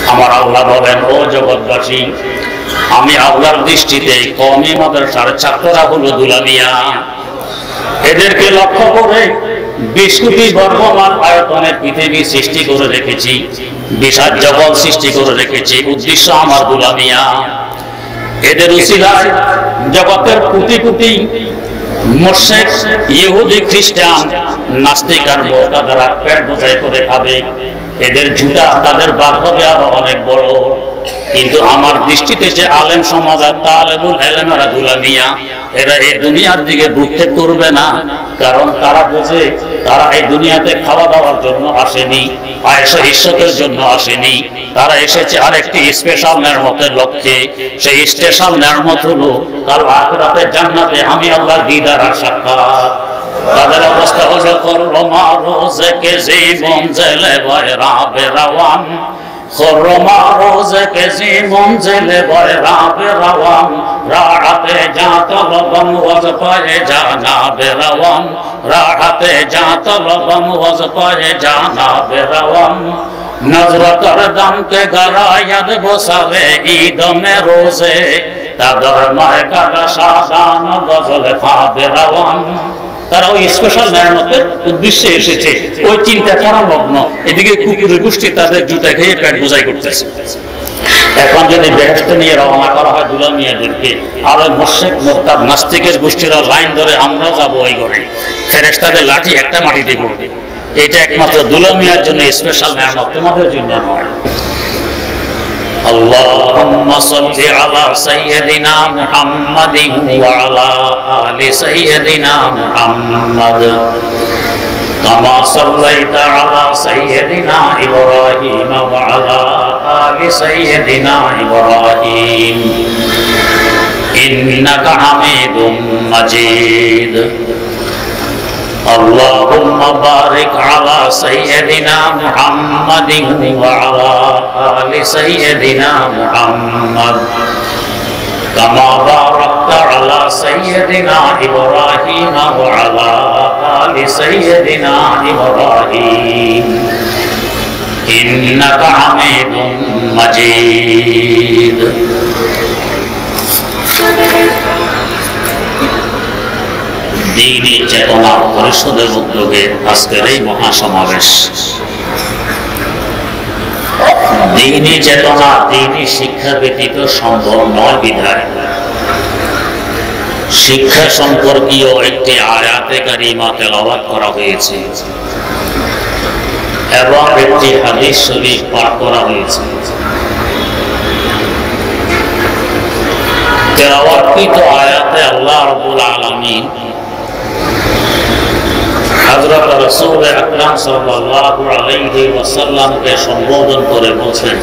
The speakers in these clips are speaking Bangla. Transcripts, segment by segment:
আমার আল্লাহ বলেন, ও জগৎবাসী, আমি আল্লাহর দৃষ্টিতে কওমি মাদ্রাসার ছাত্ররা হলো দুলামিয়া। এদেরকে লক্ষ্য করে 20 কোটি বর্গমান আয়তনের পৃথিবী সৃষ্টি করে রেখেছি, বিশাল জগৎ সৃষ্টি করে রেখেছি। উদ্দেশ্য আমার দুলামিয়া। এদের উসিলায় জগতের কোটি কোটি মুশরিক, ইহুদি, খ্রিস্টান, নাস্তিক আর মুতাযারা পেট বোঝাই করে খাবে। এদের ঝুটা তাদের বাদ হবে আরো অনেক বড়। কিন্তু আমার দৃষ্টিতে যে আলেম সমাজ আর তালেবুল ইলমেরা দুলামিয়া, এরা এই দুনিয়ার দিকে ভ্রুক্ষেপ করবে না। কারণ তারা বোঝে তারা এই দুনিয়াতে খাওয়া দাওয়ার জন্য আসেনি, আয়েশা ইজ্জতের জন্য আসেনি। তারা এসেছে আরেকটি স্পেশাল নেয়ামতের লক্ষ্যে। সেই স্পেশাল নেয়ামত হলো কাল আখিরাতে জান্নাতে আমি আল্লাহর দিদার আর সাক্ষাৎ। তাদের অবস্থা হলো খরমা রোজকে জীবন জেলে বয়রা বেরাওয়ান, খরমা রোজকে জীবন জেলে বয়রা বেরাওয়ান, রাহাতে যা তলবম ওয়াজ পায়ে জানা বেরাওয়ান, রাহাতে যা তলবম ওয়াজ পায়ে জানা বেরাওয়ান, নজরতর দম के गरायद बसावे ईद में रोजे तादर माय का शादान गजल खाबे रवान। তারা ওই স্পেশাল নেয়ামতের উদ্দেশ্যে এসেছে, ওই চিন্তা করা লগ্ন। এদিকে কুকুরের গোষ্ঠী তাদের জুতা খেয়ে পেট বোঝাই করতেছে। এখন যদি বেহেশত নিয়ে রওনা করা হয় দুলামিয়াদেরকে, আর ওই মুশরিক মুরতাদ নাস্তিকের গোষ্ঠীরা লাইন ধরে আমরাও যাবো ওই ঘরে, ফেরেশতাদের লাঠি একটা মাটিতে পড়বে। এটা একমাত্র দুলামিয়ার জন্য স্পেশাল নেয়ামত, তোমাদের জন্য নয়। اللهم صل على سيدنا محمد وعلى آل سيدنا محمد كما صليت على سيدنا إبراهيم وعلى آل سيدنا إبراهيم إنك حميد مجيد اللهم بارك على سيدنا محمد وعلى آل سيدنا محمد كما باركت على سيدنا إبراهيم وعلى آل سيدنا إبراهيم إنك حميد مجيد। দ্বীনি চেতনা পরিষদের উদ্যোগে আজকের এই মহাসমাবেশ। দ্বীনি চেতনা, দ্বীনি শিক্ষা ব্যতীত সম্ভব নয় বিধায় শিক্ষা সম্পর্কীয় একটি আয়াতে কারিমা তেলাওয়াত করা হয়েছে এবং একটি হাদিস শরীফ পাঠ করা হয়েছে। তেলাওয়াতকৃত আয়াতে আল্লাহ রাব্বুল আলামিন হযরত রাসূল আকরাম সাল্লাল্লাহু আলাইহি ওয়াসাল্লামকে সম্বোধন করে বলেন,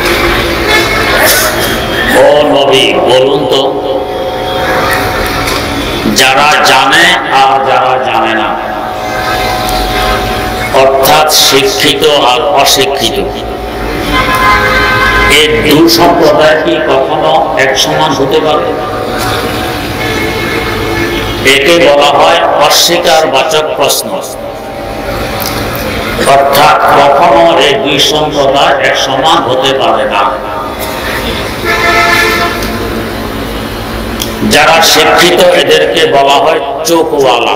ও নবী, বলুন তো যারা জানে আর যারা জানে না, অর্থাৎ শিক্ষিত আর অশিক্ষিত, এই দুই সম্প্রদায় কি কখনো এক সমান হতে পারে? একে বলা হয় অস্বীকার বাচক প্রশ্ন। অর্থাৎ কখনো এই দুই সম্প্রদায় এক সমান হতে পারে না। যারা শিক্ষিত এদেরকে বলা হয় চোখওয়ালা।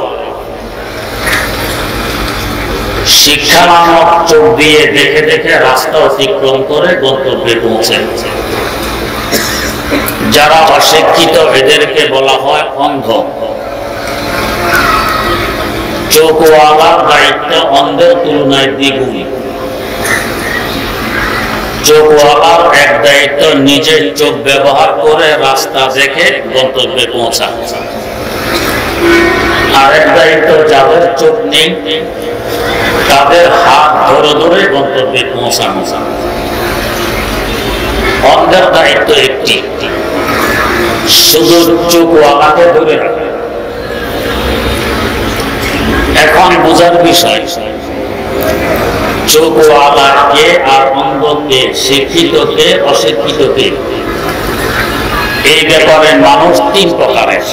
শিক্ষা নামক চোখ দিয়ে দেখে দেখে রাস্তা অতিক্রম করে গন্তব্যে পৌঁছে। যারা অশিক্ষিত এদেরকে বলা হয় অন্ধ। চোখওয়ালার দায়িত্ব অন্ধের তুলনায় দ্বিগুণ। চোখওয়ালার এক দায়িত্ব নিজের চোখ ব্যবহার করে রাস্তা দেখে গন্তব্যে পৌঁছা, আরেক দায়িত্ব যাদের চোখ নেই তাদের হাত ধরে ধরে গন্তব্যে পৌঁছানো। অন্ধের দায়িত্ব একটি, শুধু চোখওয়ালাকে ধরে রাখা। এখন বোঝার বিষয়, চোখওয়ালাকে আর অন্ধকে, শিক্ষিতকে অশিক্ষিতকে, এই ব্যাপারে মানুষ তিন প্রকারের।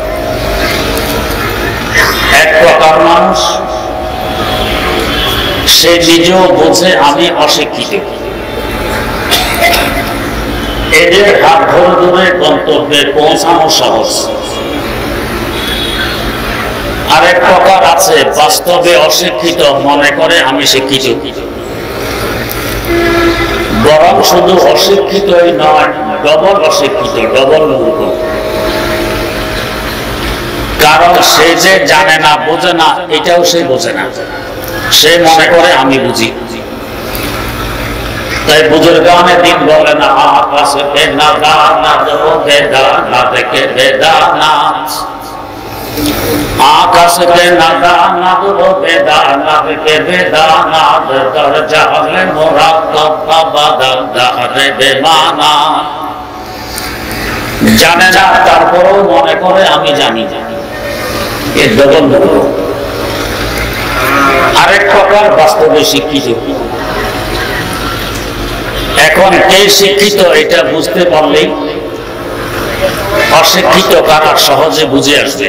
এক প্রকার মানুষ, সে নিজেও বোঝে আমি অশিক্ষিত, এদের হাত ধরে ধরে গন্তব্যে পৌঁছানো সহজ। আরেক প্রকার আছে বাস্তবে অশিক্ষিত, মনে করে আমি শিক্ষিত, বরং শুধু অশিক্ষিতই নয়, ডবল অশিক্ষিত, ডবল মূর্খ। কারণ সে যে জানে না, বোঝে না, এটাও সে বোঝে না, সে মনে করে আমি বুঝি। তাই বুজুর্গানে দিন বলে না, আকাশে বেদানাথ ও বেদানাথ কে বেদানাথ, আকাশে বেদানাথ ও বেদানাথ কে বেদানাথ, দরজা হলে মোরাক্কাব বাদা দারে বেমানা। জানে না, তারপরেও মনে করে আমি জানি। এ ডবল মূর্খ। আরেক প্রকার বাস্তবে শিক্ষিত। এখন কে শিক্ষিত এটা বুঝতে পারলেই অশিক্ষিত কারা সহজে বুঝে আসবে।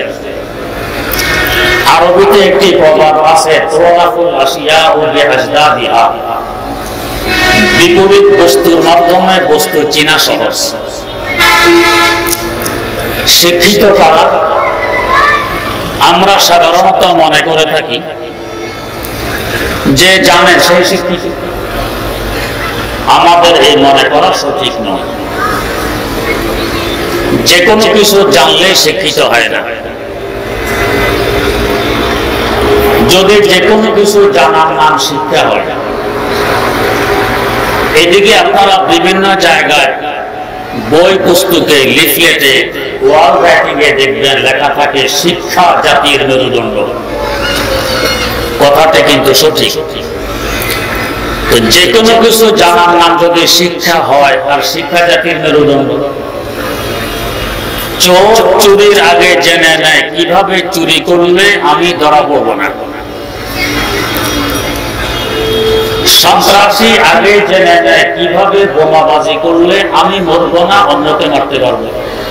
আরবিতে একটি প্রবাদ আছে, তুরাফুল আশিয়া ও বিআজদাদিহা, বিপরীত বস্তুর মাধ্যমে বস্তু চেনা সহজ। শিক্ষিত কারা? আমরা সাধারণত মনে করে থাকি যে জানে সেই শিক্ষিত। আমাদের এই মনে করা সঠিক নয়। যে কোনো কিছু জানলে শিক্ষিত হয় না। যদি যে কোনো কিছু জানার নাম শিক্ষা হয়, এদিকে আপনারা বিভিন্ন জায়গায় বই পুস্তকে, লিফলেটে, ওয়াল রাইটিংয়ে দেখবেন লেখা থাকে শিক্ষা জাতির মেরুদণ্ড। কথাটা কিন্তু সঠিক। যে কোনো কিছু জানার নাম যদি শিক্ষা হয়, আর শিক্ষা জাতির মেরুদণ্ড। চোর চুরির আগে জেনে নেয় কিভাবে চুরি করলে আমি ধরা পড়ব না। সন্ত্রাসী আগে জেনে নেয় কিভাবে বোমাবাজি করলে আমি মরব না, অন্যকে মারতে পারবো।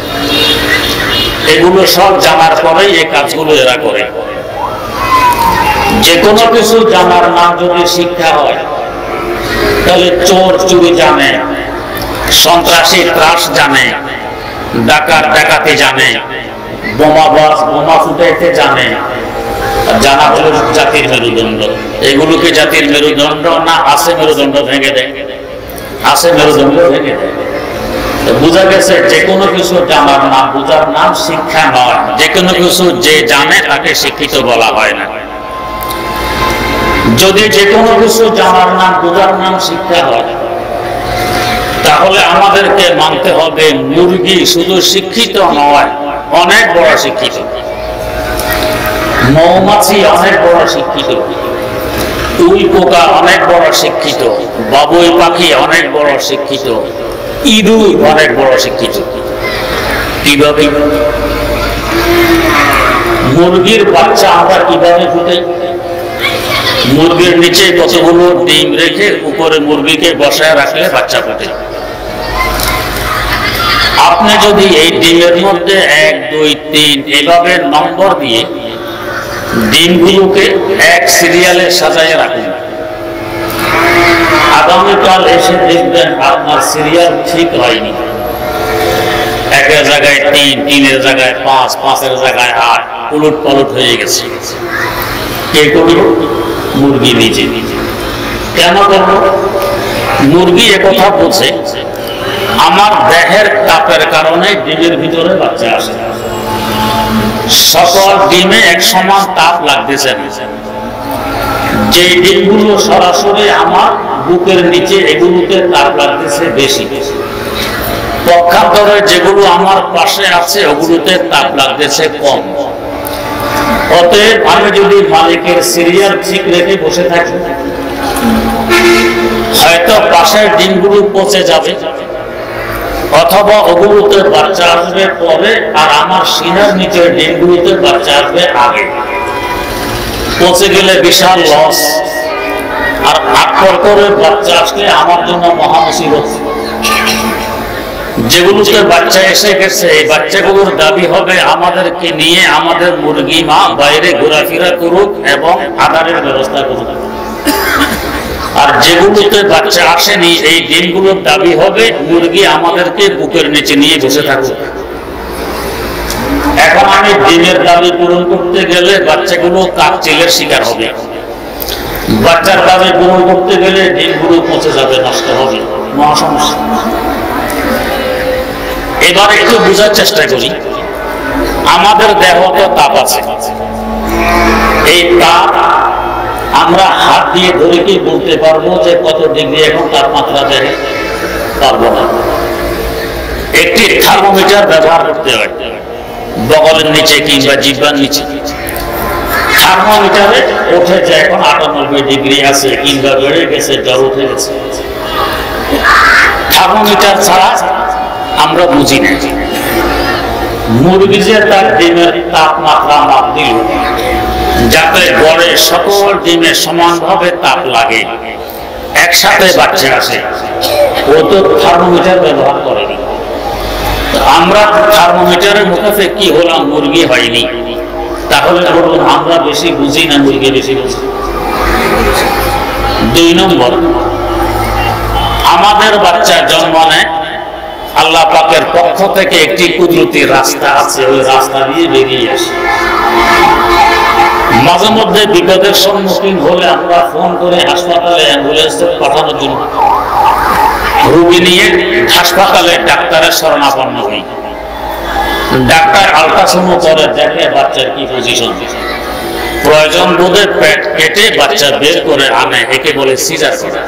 এগুলো সব জানার পরেই এই কাজগুলো এরা করে। যে কোনো কিছু জানার নাম যদি শিক্ষা হয়, তাহলে চোর চুরি জানে, সন্ত্রাসী ত্রাস জানে, ডাকাত ডাকাতি জানে, বোমাবাজ বোমা ফুটাইতে জানে। জানা হলো জাতির মেরুদণ্ড। এগুলোকে জাতির মেরুদণ্ড না আছে মেরুদণ্ড ভেঙে দেয়, আছে মেরুদণ্ড ভেঙে দেয়। বোঝা গেছে যে কোনো কিছু জানার নাম, বোঝার নাম শিক্ষা নয়। যে কোনো কিছু যে জানে তাকে শিক্ষিত বলা হয় না। যদি যে কোনো কিছু জানার নাম, বোঝার নাম শিক্ষা হয়, তাহলে আমাদেরকে মানতে হবে মুরগি শুধু শিক্ষিত নয়, অনেক বড় শিক্ষিত। মৌমাছি অনেক বড় শিক্ষিত, উই পোকা অনেক বড় শিক্ষিত, বাবুই পাখি অনেক বড় শিক্ষিত, ইঁদুর অনেক বড় শিক্ষিত। কিভাবে? মুরগির বাচ্চা আমরা কিভাবে ফুটাই? মুরগির নিচে কতগুলো ডিম রেখে উপরে মুরগিকে বসায় রাখলে বাচ্চা ফোটে। আপনি যদি এই ডিমের মধ্যে 1, 2, 3 এভাবে নম্বর দিয়ে ডিমগুলোকে এক সিরিয়ালে সাজায় রাখুন, আগামীকাল এসে দেখবেন আপনার সিরিয়াল ঠিক হয়নি। 1-এর জায়গায় 3, 3-এর জায়গায় 5, 5-এর জায়গায় 8, উলট পালট হয়ে গেছে। কে করলো? মুরগি নিজে। কেন করলো? মুরগি একথা বলছে, আমার দেহের তাপের কারণে ডিমের ভিতরে বাচ্চা আসে। সকল ডিমে এক সমান তাপ লাগতেছে না। যে ডিমগুলো সরাসরি আমার বুকের নিচে, এগুলোতে তাপ লাগতেছে বেশি। পক্ষান্তরে যেগুলো আমার পাশে আছে ওগুলোতে তাপ লাগতেছে কম। অতএব আমি যদি মালিকের সিরিয়াল ঠিক রেখে বসে থাকি, হয়তো পাশের ডিমগুলো পচে যাবে, অথবা ওগুলোতে বাচ্চা আসবে পরে, আর আমার সিনার নিচের ডিমগুলোতে বাচ্চা আসবে আগে। পচে গেলে বিশাল লস, আর আটকর করে বাচ্চা আসলে আমার জন্য মহা মুসিবত। যেগুলোতে বাচ্চা এসে গেছে, এই বাচ্চাগুলোর দাবি হবে আমাদেরকে নিয়ে আমাদের মুরগি মা বাইরে ঘোরাফেরা করুক এবং আদারের ব্যবস্থা করুক। আর যেগুলোতে বাচ্চা আসেনি এই ডিমগুলোর দাবি হবে মুরগি আমাদেরকে বুকের নিচে নিয়ে বসে থাকুক। এখন আমি ডিমের দাবি পূরণ করতে গেলে বাচ্চাগুলো কাকচিলের শিকার হবে, বাচ্চার দাবি পূরণ করতে গেলে ডিমগুলো পচে যাবে, নষ্ট হবে, মহা সমস্যা। এবার একটু বোঝার চেষ্টা করি, আমাদের দেহতে তাপ আছে, এই তাপ আমরা হাত দিয়ে ধরে কি বলতে পারবো যে কত ডিগ্রি এখন তাপমাত্রা দেয়? পারবো না। একটি থার্মোমিটার ব্যবহার করতে হয় বগলের নিচে কিংবা জিহ্বার নিচে। থার্মোমিটারে উঠেছে এখন 98 ডিগ্রি আছে কিংবা বেড়ে গেছে, জ্বর উঠে গেছে। থার্মোমিটার ছাড়া আমরা বুঝি না। মুরগি যে তার ডিমের তাপমাত্রা মাপ দিল যাতে গড়ে সকল ডিমে সমানভাবে তাপ লাগে, একসাথে বাচ্চা আসে, ও তো থার্মোমিটার ব্যবহার করেনি। আমরা থার্মোমিটারের মুখে কি হলাম, মুরগি হয়নি। তাহলে বলুন আমরা বেশি বুঝি না মুরগি বেশি বুঝি? 2 নম্বর, আমাদের বাচ্চা জন্ম নেয়, আল্লাহ পাকের পক্ষ থেকে একটি কুদরতি রাস্তা আছে, ওই রাস্তা দিয়ে বেরিয়ে আসে। মাঝে মধ্যে বিপদের সম্মুখীন হলে আমরা ফোন করে হাসপাতালে অ্যাম্বুলেন্স পাঠানোর জন্য রোগী নিয়ে হাসপাতালে ডাক্তারের শরণাপন্ন হই। ডাক্তার আল্ট্রাসাউন্ড করে দেখে বাচ্চার কি পজিশন, প্রয়োজন বোধে পেট কেটে বাচ্চা বের করে আনে, একে বলে সিজার করা।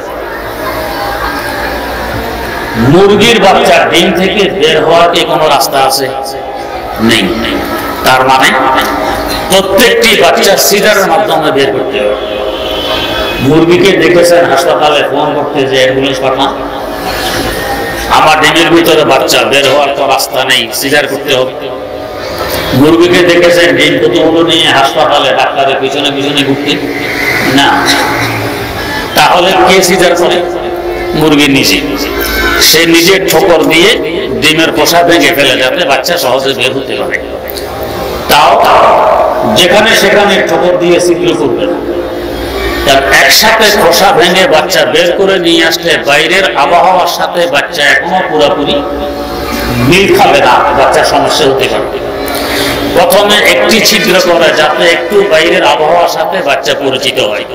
মুরগির বাচ্চা ডিম থেকে বের হওয়ার কি কোনো রাস্তা আছে? নেই। তার মানে প্রত্যেকটি বাচ্চা সিজারের মাধ্যমে বের করতে হবে। মুরগিকে দেখেছেন হাসপাতালে ফোন করতে যে অ্যাম্বুলেন্স পাঠান, আমার ডিমের ভিতরে বাচ্চা বের হওয়ার তো রাস্তা নেই, সিজার করতে হবে। মুরগিকে দেখেছেন ডিম কতগুলো নিয়ে হাসপাতালে ডাক্তারের পিছনে পিছনে ঘুরতে না। তাহলে কে সিজার করে? মুরগি নিজে। সে নিজে ঠোকর দিয়ে ডিমের খোসা ভেঙে ফেলে যাতে বাচ্চা সহজে বের হতে পারে। তাও যেখানে সেখানে ঠোকর দিয়ে ছিদ্র করবে না। একসাথে খোসা ভেঙে বাচ্চা বের করে নিয়ে আসলে বাইরের আবহাওয়ার সাথে বাচ্চা এখনো পুরোপুরি মিল খাবে না, বাচ্চা সমস্যা হতে পারে। প্রথমে একটি ছিদ্র করে যাতে একটু বাইরের আবহাওয়ার সাথে বাচ্চা পরিচিত হয়।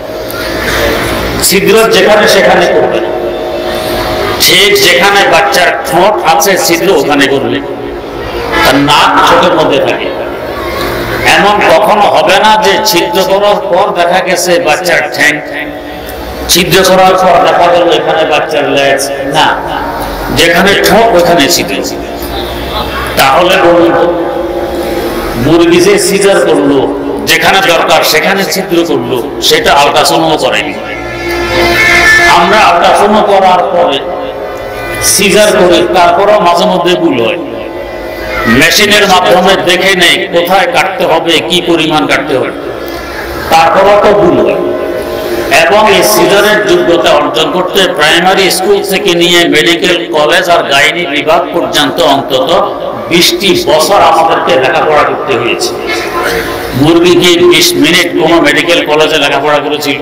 ছিদ্র যেখানে সেখানে করবে না, ঠিক যেখানে বাচ্চার ঠোঁট আছে ছিদ্র ওখানে করবে। তার নাক চোখের মধ্যে থাকে। এমন কখনো হবে না যে ছিদ্র করার পর দেখা গেছে বাচ্চার ঠ্যাং, ছিদ্র করার পর দেখা গেল এখানে বাচ্চার লেজ, না, যেখানে ঠোঁট ওখানে ছিদ্র। তাহলে বলুন মুরগি যে সিজার করলো, যেখানে দরকার সেখানে ছিদ্র করলো, সেটা আল্ট্রাসাউন্ড করেনি। আমরা আল্ট্রাসাউন্ড করার পরে সিজার করি, তারপরও মাঝে মধ্যে ভুল হয়। মেশিনের মাধ্যমে দেখে নেই কোথায় কাটতে হবে, কি পরিমাণ কাটতে হবে, তারপরও তো ভুল হয়। এবং এই সিজারের যোগ্যতা অর্জন করতে প্রাইমারি স্কুল থেকে নিয়ে মেডিকেল কলেজ আর গাইনি বিভাগ পর্যন্ত অন্তত 20টি বছর আমাদেরকে লেখাপড়া করতে হয়েছে। মুরগি কি 20 মিনিট কোনো মেডিকেল কলেজে লেখাপড়া করেছিল?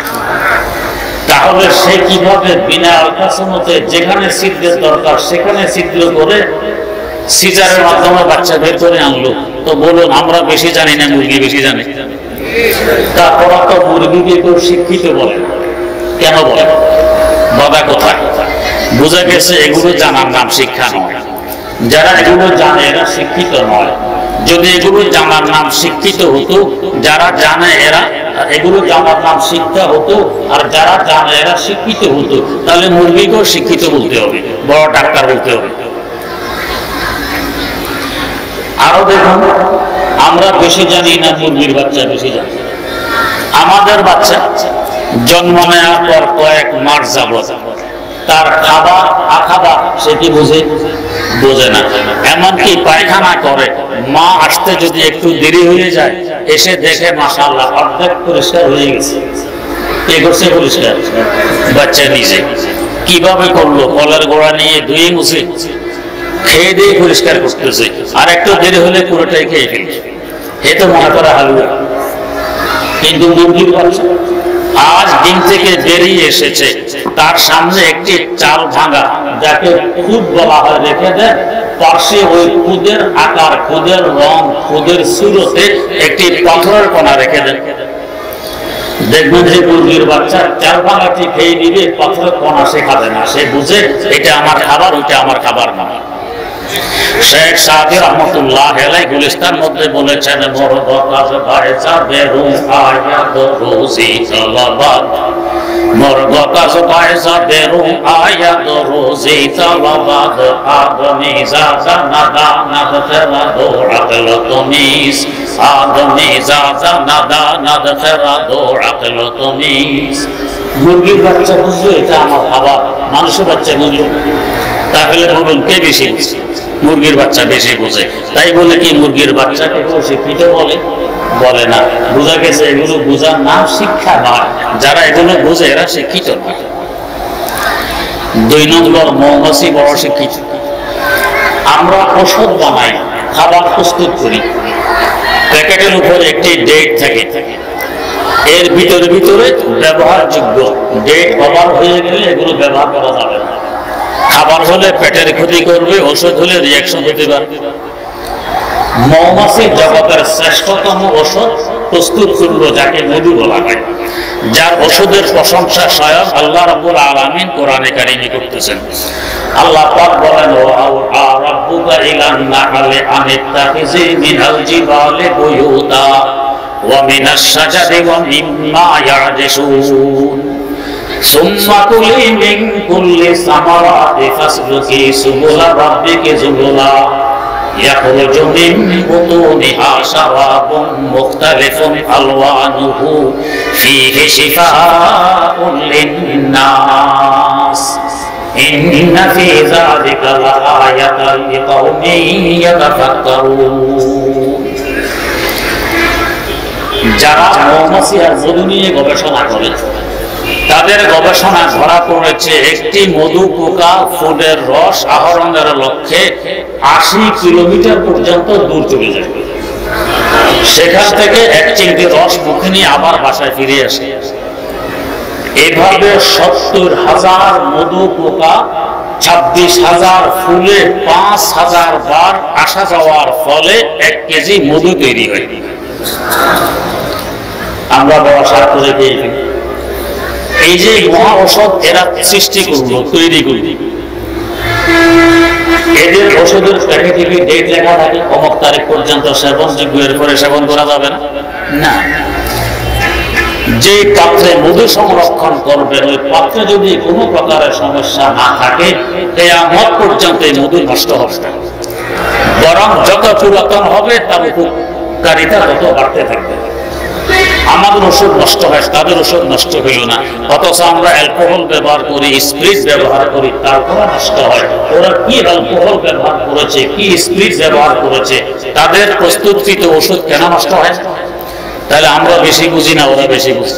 তাহলে সে কিভাবে বিনা আল্ট্রাসাউন্ডে যেখানে ছিদ্রের দরকার সেখানে ছিদ্র করে সিজারের মাধ্যমে বাচ্চা বের করে আনলো? তো বলুন আমরা বেশি জানি না, মুরগি বেশি জানে। তারপর তো মুরগিকে কেউ শিক্ষিত বলে, কেন বলে? বাবা কোথায়? বোঝা গেছে এগুলো জানার নাম শিক্ষা নয়। যারা এগুলো জানে এরা শিক্ষিত নয়। যদি এগুলো জানার নাম শিক্ষিত হতো, যারা জানে এরা এগুলো জানার নাম শিক্ষা হতো, আর যারা জানে এরা শিক্ষিত হতো, তাহলে মুরগিকেও শিক্ষিত বলতে হবে, বড় ডাক্তার বলতে হবে। আরো দেখুন, আমরা বেশি জানি না, মুরগির বাচ্চা বেশি জানে। আমাদের বাচ্চা জন্ম নেওয়ার পর কয়েক মাস যাবত তার খাবার আখাবার সে কি বোঝে? বোঝে না। এমনকি পায়খানা করে, মা আসতে যদি একটু দেরি হয়ে যায়, এসে দেখে মাশাআল্লাহ অর্ধেক পরিষ্কার হয়ে গেছে। কে করছে পরিষ্কার? বাচ্চা নিজে। কিভাবে করলো? কলের গোড়া নিয়ে ধুয়ে মুছে খেয়ে দিয়ে পরিষ্কার করতেছে, আর একটু দেরি হলে পুরোটাই খেয়ে ফেলছে। এ তো মনে করা হালুয়া। কিন্তু মুরগির বাচ্চা আজ ডিম থেকে বেরিয়ে এসেছে, তার সামনে একটি চাল ভাঙা যাকে খুদ বলা হয় রেখে দেন, পাশে ওই খুদের আকার, খুদের রং, খুদের সুরতে একটি পাথরের কণা রেখে দেন। দেখবেন যে মুরগির বাচ্চা চাল ভাঙাটি খেয়ে দিবে, পাথরের কণা সে খাবে না, সে বুঝে এটা আমার খাবার, ওইটা আমার খাবার না। শেখ সাদি রহমতুল্লাহ আলাইহি গুলিস্তান মধ্যে বলেছেন, মরগকাজ ভাইসা বেরু আয়াত রোজি তালাবাদ, মরগকাজ ভাইসা বেরু আয়াত রোজি তালাবাদ, আদমি জাজা নাদা নাদ তেরা দো আকল তুমিস, আদমি জাজা নাদা নাদ তেরা দো আকল তুমিস। মুরগির বাচ্চা বুঝলো এটা আমার খাবার, মানুষের বাচ্চা বুঝলো, তাহলে বলুন কে বেশি বুঝে? মুরগির বাচ্চা বেশি বুঝে। তাই বলে কি মুরগির বাচ্চাকে শিক্ষিত বলে? বলে না। বোঝা গেছে এগুলো বোঝার নাম শিক্ষা নয়, যারা এগুলো বুঝে এরা শিক্ষিত নয়। 2 নম্বর, মৌমাছি বড় শিক্ষিত। আমরা ওষুধ বানাই, খাবার প্রস্তুত করি, প্যাকেটের উপর একটি ডেট থাকে, এর ভিতরে ব্যবহারযোগ্য, ডেট ওভার হয়ে গেলে এগুলো ব্যবহার করা যাবে না। খাবার হলে পেটের ক্ষতি করবে, ওষুধ হলে রিয়াকশন হতে পারবে। মৌমাছি জগতের শ্রেষ্ঠতম ওষুধ প্রস্তুত করলো, যাকে মধু বলা হয়, যার ওষুধের প্রশংসা স্বয়ং আল্লাহ রাব্বুল আলামিন কোরআনে কারিমে করতেছেন। আল্লাহ পাক বলেন, ওয়া রাব্বুকা ইলান নাহলি আনিত্তাখিজি মিনাল জিবালি বুয়ুতা ওয়া মিনাশ শাজারি ওয়া মিম্মা ইয়ারজিসুন সুম্মা কুলি মিন কুল্লি সামারাতি ফাসলুকি সুবুলা রাব্বিকি যুবুলা ইয়াখরুজু মিন বুতুনিহা শারাবুন মুখতালিফুন আলওয়ানুহু ফীহি শিফাউন লিন-নাস ইন্না ফী যালিকা লাআয়াতান লিকাওমিন ইয়াতাফাক্কারুন। যারা মৌমাছি আর মধু নিয়ে গবেষণা করে, তাদের গবেষণা ধরা পড়েছে একটি মধু পোকা ফুলের রস আহরণের লক্ষ্যে 80 কিলোমিটার পর্যন্ত দূর চলে যায়, সেখান থেকে 1 চিমটি রস মুখে নিয়ে আবার বাসায় ফিরে আসে। এভাবে 70,000 মধু পোকা 26,000 ফুলে 5,000 বার আসা যাওয়ার ফলে 1 কেজি মধু তৈরি হয়। আমরা বড় সার করে খেয়ে ফেলি। এই যে মহা ঔষধ এরা সৃষ্টি করলো, তৈরি করলো, এদের ওষুধের প্যাকেটে ডেট লেখা থাকে, অমুক তারিখ পর্যন্ত সেবনযোগ্য, এরপরে সেবন করা যাবে না। যে পাত্রে মধু সংরক্ষণ করবে, ওই পাত্রে যদি কোনো প্রকারের সমস্যা না থাকে, কিয়ামত পর্যন্ত এই মধু নষ্ট হবে না, বরং যত পুরাতন হবে তার উপকারিতা তত বাড়তে থাকবে। আমাদের ওষুধ নষ্ট হয়, তাদের ওষুধ নষ্ট হইল না, অথচ আমরা অ্যালকোহল ব্যবহার করি, স্প্রিট ব্যবহার করি, তারপরে নষ্ট হয়। ওরা কি অ্যালকোহল ব্যবহার করেছে, কি স্প্রিট ব্যবহার করেছে, তাদের প্রস্তুতকৃত ওষুধ কেন নষ্ট হয়? তাহলে আমরা বেশি বুঝি না, ওরা বেশি বুঝি।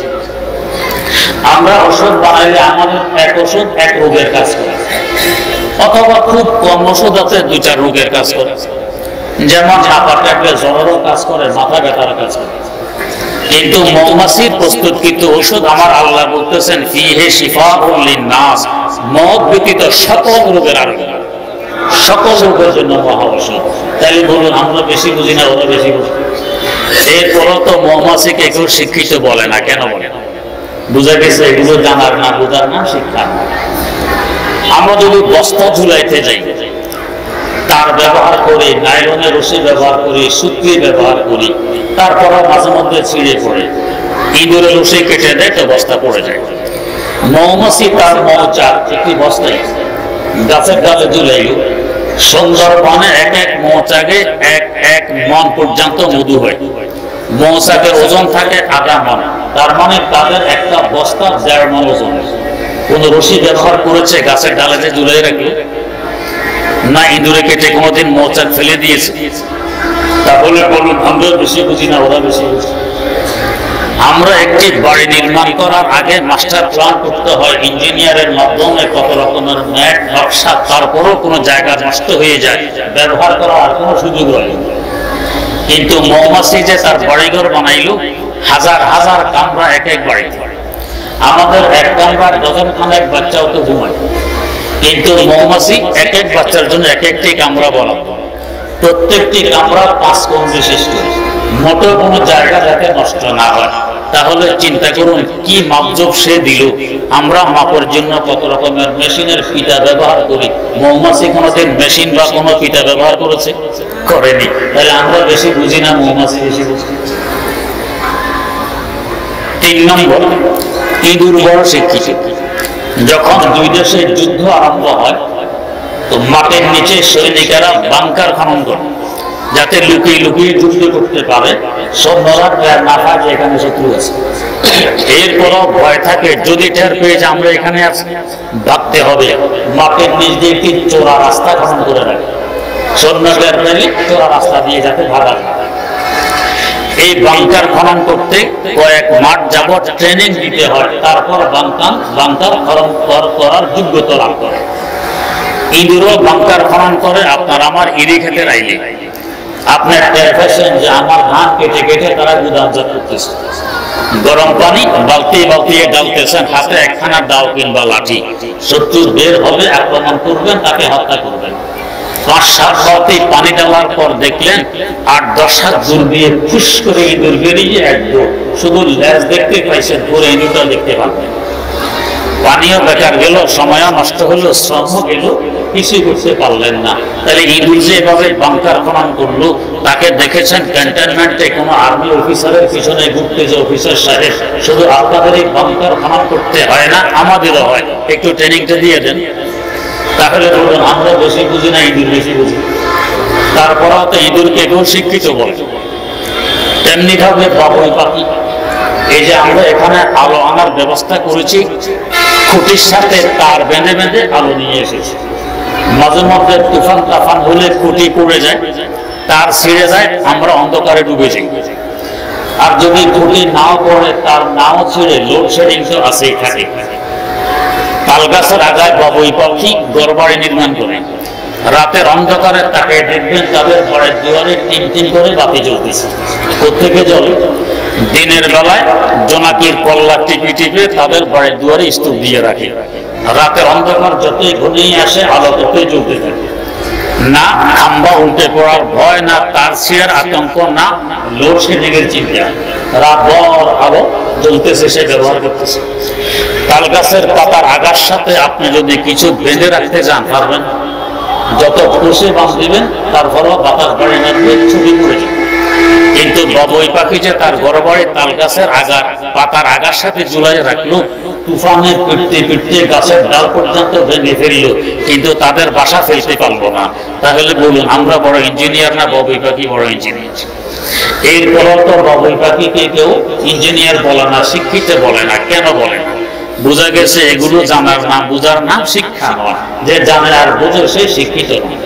আমরা ওষুধ বানাইলে আমাদের এক ওষুধ 1 রোগের কাজ করে, অথবা খুব কম ওষুধ আছে 2-4 রোগের কাজ করে। যেমন মাথা কাটলে জ্বরেরও কাজ করে, মাথা ব্যথার কাজ করে। কিন্তু মৌমাছির প্রস্তুতকৃত ওষুধ আমার আল্লাহ বলতেছেন, ফীহি শিফাউন লিন-নাস, মদ ব্যতীত সকল রোগের আরোগ্য, সকল রোগের জন্য মহা ঔষধ। তাই বলুন আমরা বেশি বুঝি না, ওরা বেশি বুঝি। এরপরও তো মৌমাছিকে কেউ শিক্ষিত বলে না, কেন বলে না? বুঝা গেছে এগুলো জানার না, বোঝার না, শিক্ষার না। আমরা যদি বস্তা ঝুলাইতে যাই, তার ব্যবহার করি, নাইলনের রশি ব্যবহার করি, সুতলি ব্যবহার করি, তারপরও মাঝে মধ্যে ছিঁড়ে পড়ে, ইঁদুরের রশি কেটে দেয় তো বস্তা পড়ে যায়। মৌমাছি তার মৌচাক একটি বস্তায় গাছের ডালে ঝুলাইল, সুন্দরবনে 1 মৌচাকে 1 মণ পর্যন্ত মধু হয়। মৌচাকের ওজন থাকে 0.5 মণ, তার মানে তাদের একটা বস্তা 1.5 মণ ওজন। কোন রশি ব্যবহার করেছে গাছের ডালে যে ঝুলাই রাখলো না, ইঁদুরে কেটে কোনোদিন মৌচাক ফেলে দিয়েছে? তাহলে বলুন আমরা বেশি বুঝি না, ওরা বেশি বুঝি। আমরা একটি বাড়ি নির্মাণ করার আগে মাস্টার প্ল্যান করতে হয়, ইঞ্জিনিয়ারের মাধ্যমে কত রকমের ম্যাট নকশা, তারপরও কোনো জায়গা নষ্ট হয়ে যায়, ব্যবহার করার আর কোনো সুযোগ রইল না। কিন্তু মৌমাছি যে তার বাড়িঘর বানাইলো, হাজার হাজার কামরা 1 বাড়িতে, আমাদের এক কামরা ডজন খানেক বাচ্চাও তো ঘুমায়, কিন্তু মৌমাছি এক এক বাচ্চার জন্য এক একটি কামরা বরাদ্দ। প্রত্যেকটি কামরা 5 কোণ বিশিষ্ট, মোটো কোনো জায়গা যাতে নষ্ট না হয়। তাহলে চিন্তা করুন কি মাপজোপ সে দিল। আমরা মাপের জন্য কত রকমের মেশিনের ফিতা ব্যবহার করি, মৌমাছি কোনোদিন মেশিন বা কোনো ফিতা ব্যবহার করেছে? করেনি। তাহলে আমরা বেশি বুঝি না, মৌমাছি বেশি বুঝি। 3 নম্বর, ইঁদুর বড় শিক্ষিত। যখন দুই দেশের যুদ্ধ আরম্ভ হয় তো মাটির নিচে সৈনিকেরা বাংকার খনন করে, যাতে লুকিয়ে লুকিয়ে যুদ্ধ করতে পারে, সৈন্যরা না পায় যে এখানে শত্রু আছে। এরপরও ভয় থাকে যদি টের পেয়ে যে আমরা এখানে আছি, ভাবতে হবে। মাটির নিচ দিয়ে একটি চোরা রাস্তা খনন করে রাখে, সৈন্যদের পেলে চোরা রাস্তা দিয়ে যাতে ভাগা যায়। এই বাংকার খনন করতে কয়েক মাস যাবত ট্রেনিং দিতে হয়, তারপর বাংকার খনন করার যোগ্যতা লাভ করে। ইঁদুরও বাংকার খনন করে আপনার আমার ইরি খেতে রাইলে। আপনি দেখেছেন যে আমার ধান কেটে কেটে তারা গুদামজাত করতেছে, গরম পানি বালতি বালতি ডালতেছেন, হাতে একখানা দাও কিংবা লাঠি। শত্রু বের হবে, আক্রমণ করবেন, তাকে হত্যা করবেন। 5-7 বালতি পানি ডালার পর দেখলেন 8-10 হাত দূর দিয়ে ফুস করে ইঁদুর বেরিয়ে একদম শুধু লেজ দেখতে পাইছেন, পুরো ইঁদুরটা দেখতে পাবেন। পানিও বেকার গেল, সময়ও নষ্ট হলো, শ্রমও গেল, কিছু করতে পারলেন না। তাহলে ইঁদুর যে এভাবে বাংকার খনন করলো, তাকে দেখেছেন ক্যান্টনমেন্টে কোনো আর্মি অফিসারের পিছনে ঘুরতে, যে অফিসার সাহেব শুধু আপনাদেরই বাংকার খনন করতে হয় না, আমাদেরও হয়, একটু ট্রেনিংটা দিয়ে দেন। তাহলে বলুন আমরা বেশি বুঝি না, ইঁদুর বেশি বুঝি। তারপরেও তো ইঁদুরকে কেউ শিক্ষিত বলে। তেমনি ভাবে বাবুই পাখি, এই যে আমরা এখানে আলো আনার ব্যবস্থা করেছি, খুঁটির সাথে তার বেঁধে বেঁধে আলো নিয়ে এসেছি। মাঝে মধ্যে তুফান তাফান হলে খুঁটি পড়ে যায়, তার ছিঁড়ে যায়, আমরা অন্ধকারে ডুবে যাই। আর যদি খুঁটি নাও পড়ে, তার নাও ছিঁড়ে, লোডশেডিং তো আছেই থাকে। তাল গাছের আগায় বাবুই পাখি ঘরবাড়ি নির্মাণ করে, রাতের অন্ধকারে তাকে দেখবেন তাদের ঘরের দুয়ারে টিম টিম করে বাতি জ্বলতেছে। প্রত্যেকে জ্বলে। দিনের বেলায় জোনাকির কল্লা টিপে টিপে তাদের ঘরের দুয়ারে স্তূপ দিয়ে রাখে। রাতের অন্ধকার যতই ঘনিয়ে আসে, আলো ততই জ্বলতে থাকে। না খাম্বা উল্টে পড়ার ভয়, না তার ছিঁড়ার আতঙ্ক, না লোডশেডিং এর চিন্তা। রাত ভর আলো জ্বলতেছে, সে ব্যবহার করতেছে। তাল গাছের পাতার আগার সাথে আপনি যদি কিছু বেঁধে রাখতে যান, পারবেন? যত খুশি বাঁধ দিবেন, তারপরও বাতাস বাড়ি নামবে, ছুটি পড়ে যাবে। কিন্তু বাবুই পাখি যে তার ঘর বাড়ি তাল গাছের আগার পাতার আগার সাথে ঝুলাই রাখলো, তুফানে পিটতে পিটতে গাছের ডাল পর্যন্ত ভেঙে ফেললো, কিন্তু তাদের বাসা ফেলতে পারলো না। তাহলে বলুন আমরা বড় ইঞ্জিনিয়ার না বাবুই পাখি বড় ইঞ্জিনিয়ার? এরপরও তো বাবুই পাখিকে কেউ ইঞ্জিনিয়ার বলে না, শিক্ষিত বলে না। কেন বলে না? বোঝা গেছে এগুলো জানার নাম, বুঝার নাম শিক্ষা নয়। যে জানে আর বোঝে সে শিক্ষিত নয়।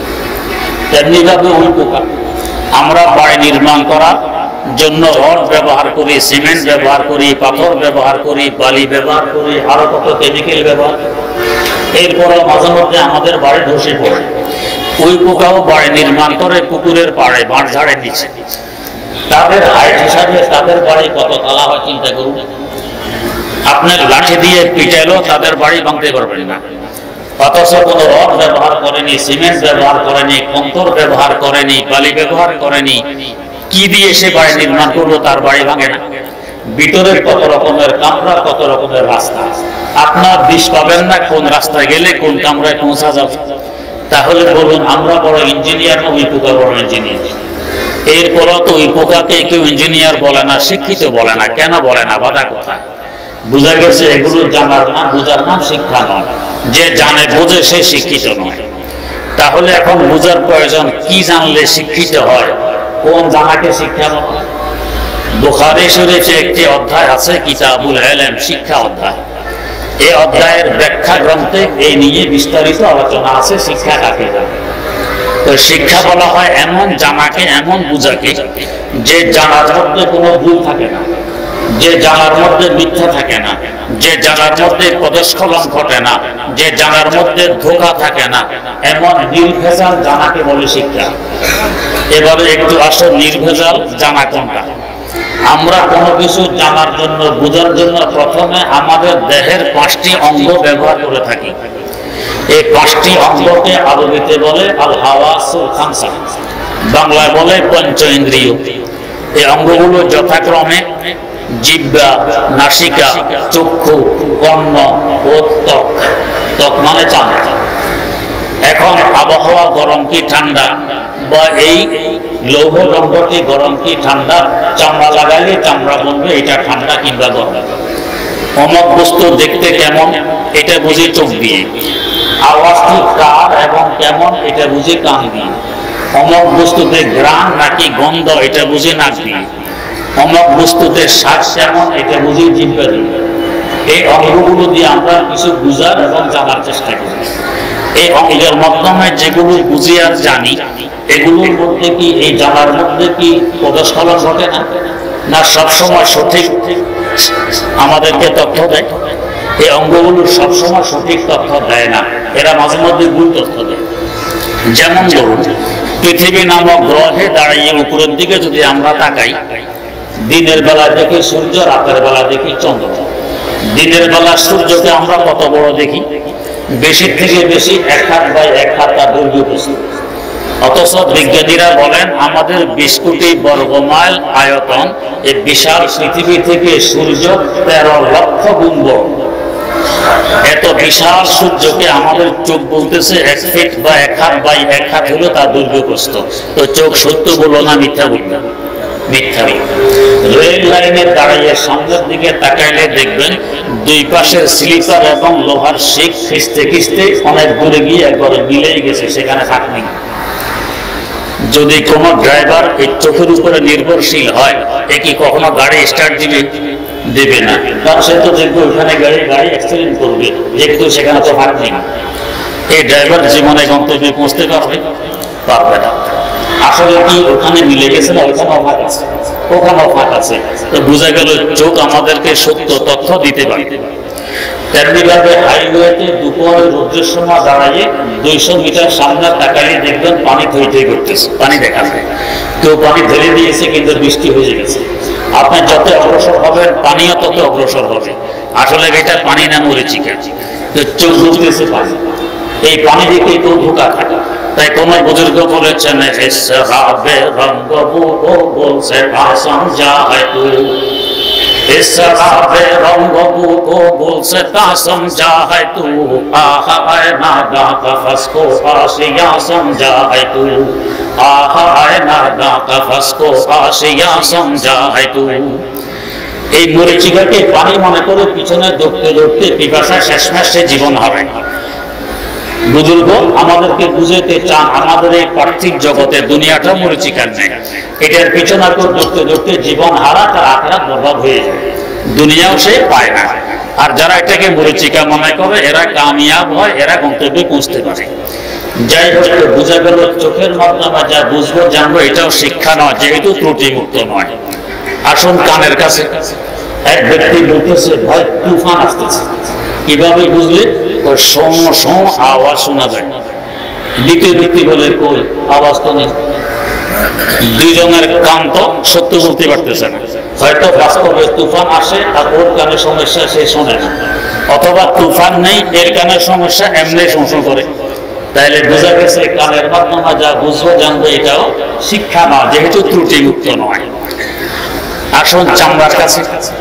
তেমনি ভাবে ওই পোকা, আমরা বাড়ি নির্মাণ করার জন্য রড ব্যবহার করি, সিমেন্ট ব্যবহার করি, পাথর ব্যবহার করি, বালি ব্যবহার করি, আরো কত কেমিক্যাল ব্যবহার। এরপরও মাঝে মধ্যে আমাদের বাড়ি ধসে পড়ে। ওই পোকাও বাড়ি নির্মাণ করে পুকুরের পাড়ে, বাঁশ ঝাড়ের নিচে। তাদের হাইট হিসাবে তাদের বাড়ি কত তালা হয় চিন্তা করুন। আপনার লাঠি দিয়ে পিটাইলেও তাদের বাড়ি ভাঙতে পারবেন না। অথচ কোনো রড ব্যবহার করেনি, সিমেন্ট ব্যবহার করেনি, কঙ্কর ব্যবহার করেনি, বালি ব্যবহার করেনি, কি দিয়ে সে বাড়ি নির্মাণ করলো, তার বাড়ি ভাঙে না। ভিতরের কত রকমের কামরা, কত রকমের রাস্তা, আপনার দিশ পাবেন না কোন রাস্তায় গেলে কোন কামরায় পৌঁছা যাবে। তাহলে বলুন আমরা বড় ইঞ্জিনিয়ার না ওই পোকা বড় ইঞ্জিনিয়ার? এরপরও তো ওই পোকাকে কেউ ইঞ্জিনিয়ার বলে না, শিক্ষিত বলে না। কেন বলে না? বাধা কোথায়? বোঝা গেছে এগুলো জানার নাম, বোঝার নাম শিক্ষা নয়। যে জানে বোঝে সে শিক্ষিত নয়। তাহলে এখন বোঝার প্রয়োজন, কি জানলে শিক্ষিত হয়, কোন জানাকে শিক্ষা নয়। বুখারী শরীফে একটি অধ্যায় আছে কিতাবুল ইলম, শিক্ষা অধ্যায়। এই অধ্যায়ের ব্যাখ্যা গ্রন্থে এই নিয়ে বিস্তারিত আলোচনা আছে, শিক্ষা কাকে বলে। তো শিক্ষা বলা হয় এমন জানাকে, এমন বুঝাকে যে জানার মধ্যে কোনো ভুল থাকে না, যে জানার মধ্যে মিথ্যা থাকে না, যে জানার মধ্যে পদস্খলন ঘটে না, যে জানার মধ্যে ধোঁকা থাকে না, এমন নির্ভেজাল জানাকে বলে শিক্ষা। এবারে একটু আসো নির্ভেজাল জানা কোনটা। আমরা কোনো কিছু জানার জন্য, বোঝার জন্য প্রথমে আমাদের দেহের 5টি অঙ্গ ব্যবহার করে থাকি। এই 5টি অঙ্গকে আরবিতে বলে আল হাওয়াসুল খামসা, বাংলায় বলে পঞ্চ ইন্দ্রিয়। এই অঙ্গগুলো যথাক্রমে জিহ্বা, নাসিকা, চক্ষু, কর্ণ ও ত্বক। ত্বক মানে চামড়া। এখন আবহাওয়া গরম কি ঠান্ডা, বা এই লৌহ দণ্ডটি গরম কি ঠান্ডা, চামড়া লাগালে চামড়া বলবে এটা ঠান্ডা কিংবা গরম। অমক বস্তু দেখতে কেমন, এটা বুঝি চোখ দিয়ে। আওয়াজটি কার এবং কেমন, এটা বুঝি কান দিয়ে। অমক বস্তুতে ঘ্রাণ নাকি গন্ধ, এটা বুঝি নাক দিয়ে। অমক বস্তুতে স্বাদ কেমন, এটা বুঝি জিহ্বা দিয়ে। এই অঙ্গগুলো দিয়ে আমরা কিছু বুঝার এবং জানার চেষ্টা করি। এই অঙ্গের মাধ্যমে যেগুলো বুঝি আর জানি, এগুলোর মধ্যে কি, এই জানার মধ্যে কি পদস্খলন ঘটে না? না সবসময় সঠিক আমাদেরকে তথ্য দেয়? এই অঙ্গগুলো সবসময় সঠিক তথ্য দেয় না, এরা মাঝে মধ্যে ভুল তথ্য দেয়। যেমন ধরুন, পৃথিবী নামক গ্রহে দাঁড়িয়ে উপরের দিকে যদি আমরা তাকাই, দিনের বেলা দেখি সূর্য, রাতের বেলা দেখি চন্দ্র। দিনের বেলা সূর্যকে আমরা কত বড় দেখি? বেশি থেকে বেশি 1 হাত বাই 1 হাত তার দৈর্ঘ্য। অথচ বিজ্ঞানীরা বলেন আমাদের 20 কোটি বর্গ মাইল আয়তন, এই বিশাল পৃথিবী থেকে সূর্য 13 লক্ষ গুণ বড়। এত বিশাল সূর্যকে আমাদের চোখ বলতেছে 1 ফিট বা 1 হাত বাই 1 হাত হলো তার দৈর্ঘ্য প্রস্থ। তো চোখ সত্য বলো না মিথ্যা বলবে? মিথ্যা বলবে। রেল লাইনে দাঁড়িয়ে সামনের দিকে তাকাইলে দেখবেন দুই পাশের স্লিপার এবং লোহার শিক খিস্তে খিস্তে অনেক দূরে গিয়ে একবারে মিলেই গেছে, সেখানে ফাঁক নেই। যদি কোনো ড্রাইভার এই চোখের উপরে নির্ভরশীল হয়, এ কি কখনো গাড়ি স্টার্ট দেবে না? কারণ সে তো দেখবে ওখানে গাড়ি অ্যাক্সিডেন্ট করবে, যেহেতু সেখানে তো ফাঁক নেই। এই ড্রাইভার জীবনে গন্তব্যে পৌঁছতে পারবে না। আসলে কি ওখানে মিলে গেছে না ওখানেও ফাঁক আছে? ওখানেও ফাঁক আছে। তো বোঝা গেল চোখ আমাদেরকে সত্য তথ্য দিতে পারে। তেমনিভাবে হাইওয়েতে দুপুরে রোদ্রের সময় দাঁড়িয়ে 200 মিটার সামনে তাকালে দেখবেন পানি থই থই করতেছে, পানি দেখা যায়। কেউ পানি ঢেলে দিয়েছে কিন্তু বৃষ্টি হয়ে গেছে। আপনি যত অগ্রসর হবেন পানিও তত অগ্রসর হবে। আসলে এটা পানি না মরিচিকা। তো চোখ ঢুকতেছে পানি, এই পানি দেখে কেউ ধোকা থাকে। তাই কোন বুজুর্গ বলেছেন বলছে इस शराबे रंग को बोल से का समझा है तू, आहा है नादा का फसको आशिया समझा है तू, आहा है नादा का फसको आशिया समझा है तू। এই মরিচিকাকে পানি মনে করে পিছনে দৌড়তে দৌড়তে পিপাসা শেষমেশ সে জীবন হারে। বুজুর্গ আমাদেরকে বুঝাতে চান আমাদের এই পার্থিব জগতে দুনিয়াটা মরিচিকার নেই, এটার পিছনে দৌড়তে দৌড়তে জীবন হারা, তার আখেরাত বরবাদ হয়ে যায়, দুনিয়াও সে পায় না। আর যারা এটাকে মরিচিকা মনে করে এরা কামিয়াব হয়, এরা গন্তব্যে পৌঁছতে পারে। যাই হোক, বোঝা গেল চোখের মাধ্যমে যা বুঝবো জানবো এটাও শিক্ষা নয়, যেহেতু ত্রুটিমুক্ত নয়। আসুন কানের কাছে। এক ব্যক্তি বলতেছে ভাই তুফান আসতেছে। কিভাবে বুঝলে? ওই সম সম আওয়াজ শোনা যায়। দ্বিতীয় ব্যক্তি বলে কই আওয়াজ তো নেই। দুইজনের কান তো সত্য বলতে পারতেছে না। হয়তো বাস্তবে তুফান আসে আর ওর কানের সমস্যা সে শোনে না, অথবা তুফান নেই এর কানের সমস্যা এমনি সংশোধন করে। তাইলে বোঝা গেছে কানের মাধ্যমে যা বুঝবো জানবো এটাও শিক্ষা নয়, যেহেতু ত্রুটিমুক্ত নয়। আসুন চামড়ার কাছে।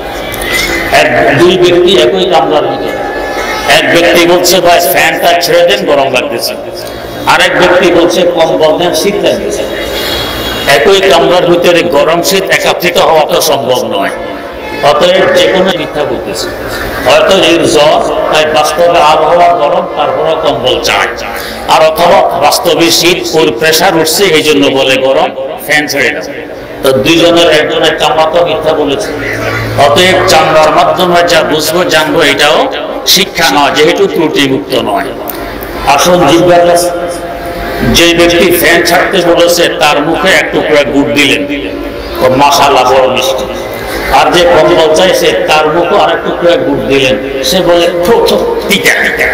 দুই ব্যক্তি একই কামরার ভিতরে। এক ব্যক্তি বলছে ভাই ফ্যানটা ছেড়ে দেন গরম লাগতেছে, আরেক ব্যক্তি বলছে কম্বল দেন শীত লাগতেছে। একই কামরার ভিতরে গরম শীত একাত্রিত হওয়া তো সম্ভব নয়। অতএব যে কোনো মিথ্যা বলতেছে। হয়তো এর জ্বর, তাই বাস্তবে আবহাওয়া গরম, তারপরে কম্বল চায়। আর অথবা বাস্তবে শীত, ওর প্রেশার উঠছে এই জন্য বলে গরম, ফ্যান ছেড়ে দেয়। তো দুইজনের একজনের চামড়া তো মিথ্যা বলেছে। অতএব চামড়ার মাধ্যমে যা বুঝবো জানবো এটাও শিক্ষা নয়, যেহেতু ত্রুটিমুক্ত নয়। আসুন জিহ্বার কাছে। যে ব্যক্তি ফ্যান ছাড়তে বলেছে তার মুখে এক টুকরা গুড় দিলেন, মাশাআল্লাহ বড় মিষ্টি। আর যে কম্বল চাইছে তার মুখে আরেক টুকরা গুড় দিলেন, সে বলে তিতা তিতা।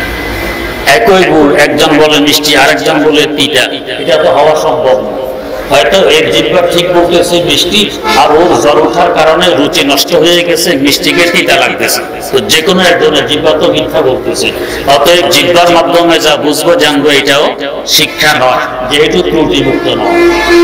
একই গুড়, একজন বলে মিষ্টি আরেকজন বলে তিতা, এটা তো হওয়া সম্ভব নয়। হয়তো এর জিহ্বা ঠিক বলতেছে মিষ্টি, আর ওর জ্বর ওঠার কারণে রুচি নষ্ট হয়ে গেছে, মিষ্টিকে তিতা লাগতেছে। তো যে কোনো একজনের জিহ্বা তো মিথ্যা বলতেছে। অতএব জিহ্বার মাধ্যমে যা বুঝবো জানবো এটাও শিক্ষা নয়, যেহেতু ত্রুটিমুক্ত নয়।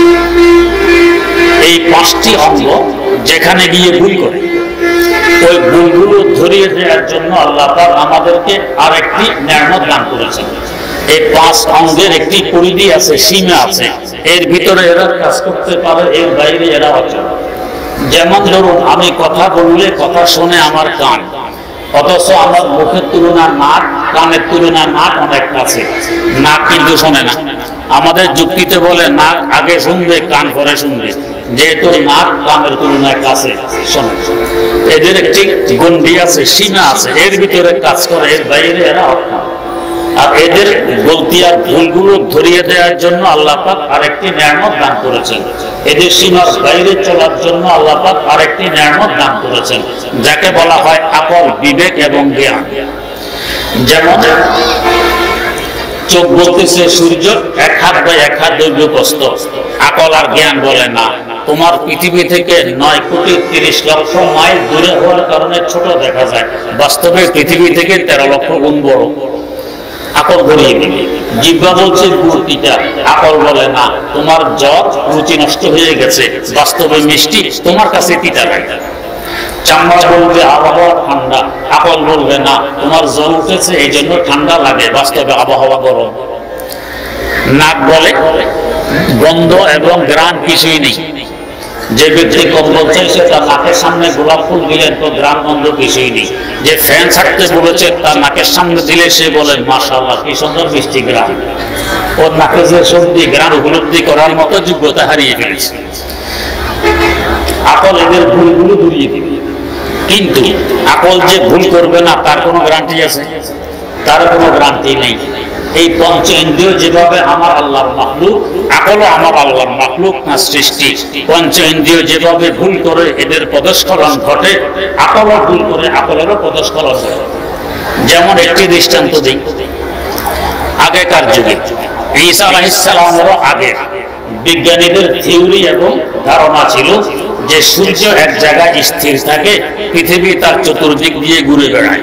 এই 5টি অঙ্গ যেখানে গিয়ে ভুল করে, ওই ভুলগুলো ধরিয়ে দেওয়ার জন্য আল্লাহ পাক আমাদেরকে আরেকটি নিয়ামত দান করেছেন। এই 5 অঙ্গের একটি পরিধি আছে, সীমা আছে, এর ভিতরে এরা কাজ করতে পারে, এর বাইরে এরা অচল। যেমন ধরুন, আমি কথা বললে কথা শুনে আমার কান, অথচ আমার মুখের তুলনা নাক, কানের তুলনা নাক অনেক কাছে, নাক কিন্তু শোনে না। আমাদের যুক্তিতে বলে নাক আগে শুনবে, কান পরে শুনবে, যেহেতু নাক কানের তুলনায় কাছে শোনে। এদের একটি গণ্ডি আছে, সীমা আছে, এর ভিতরে কাজ করে, এর বাইরে এরা অক্ষম। আর এদের গলতি আর ভুলগুলো ধরিয়ে দেওয়ার জন্য আল্লাহ পাক আরেকটি নিয়ামত দান করেছেন। এদের সীমার বাইরে চলার জন্য আল্লাহ পাক আরেকটি নিয়ামত দান করেছেন, যাকে বলা হয় আকল, বিবেক এবং জ্ঞান। যেমন চোখ বলতেছে সূর্য 1 হাত বা 1 হাত দৈর্ঘ্য প্রস্থ, আকল আর জ্ঞান বলে না, তোমার পৃথিবী থেকে 9,30,00,000 মাইল দূরে হওয়ার কারণে ছোট দেখা যায়, বাস্তবে পৃথিবী থেকে 13 লক্ষ গুণ বড়। আকল ধরিয়ে দিবে। জিহ্বা বলছে গুড় তিতা, আকল বলে না, তোমার জ্বর রুচি নষ্ট হয়ে গেছে, বাস্তবে মিষ্টি, তোমার কাছে তিতা লাগে। চামড়া বলবে আবহাওয়া ঠান্ডা, আকল বলবে না, তোমার জ্বর উঠেছে এই জন্য ঠান্ডা লাগে, বাস্তবে আবহাওয়া গরম। নাক বলে গন্ধ এবং ঘ্রাণ কিছুই নেই। যে ব্যক্তি কম্বল চাইছে তার নাকের সামনে গোলাপ ফুল দিলেন তো ঘ্রাণ গন্ধ কিছুই নেই। যে ফ্যান ছাড়তে বলেছে তার নাকের সামনে দিলে সে বলে মাশাআল্লাহ কি সুন্দর মিষ্টি ঘ্রাণ। ওর নাকে যে সর্দি ঘ্রাণ উপলব্ধি করার মতো যোগ্যতা হারিয়ে ফেলেছে। আকল এদের ভুলগুলো দূরিয়ে দিবে, কিন্তু আকল যে ভুল করবে না তার কোনো গ্যারান্টি আছে? তার কোনো গ্যারান্টি নেই। এই পঞ্চ ইন্দ্রিয় যেভাবে আমার আল্লাহর মাখলুক, আকলও আমার আল্লাহর মাখলুক না সৃষ্টি। পঞ্চ ইন্দ্রিয় যেভাবে ভুল করে এদের পদস্খলন ঘটে, আকলও ভুল করে আকলেরও পদস্খলন ঘটে। যেমন একটি দৃষ্টান্ত দিই, আগেকার যুগে ঈসা আলাইহিস সালামেরও আগে বিজ্ঞানীদের থিওরি এবং ধারণা ছিল যে সূর্য এক জায়গায় স্থির থাকে, পৃথিবী তার চতুর্দিক দিয়ে ঘুরে বেড়ায়।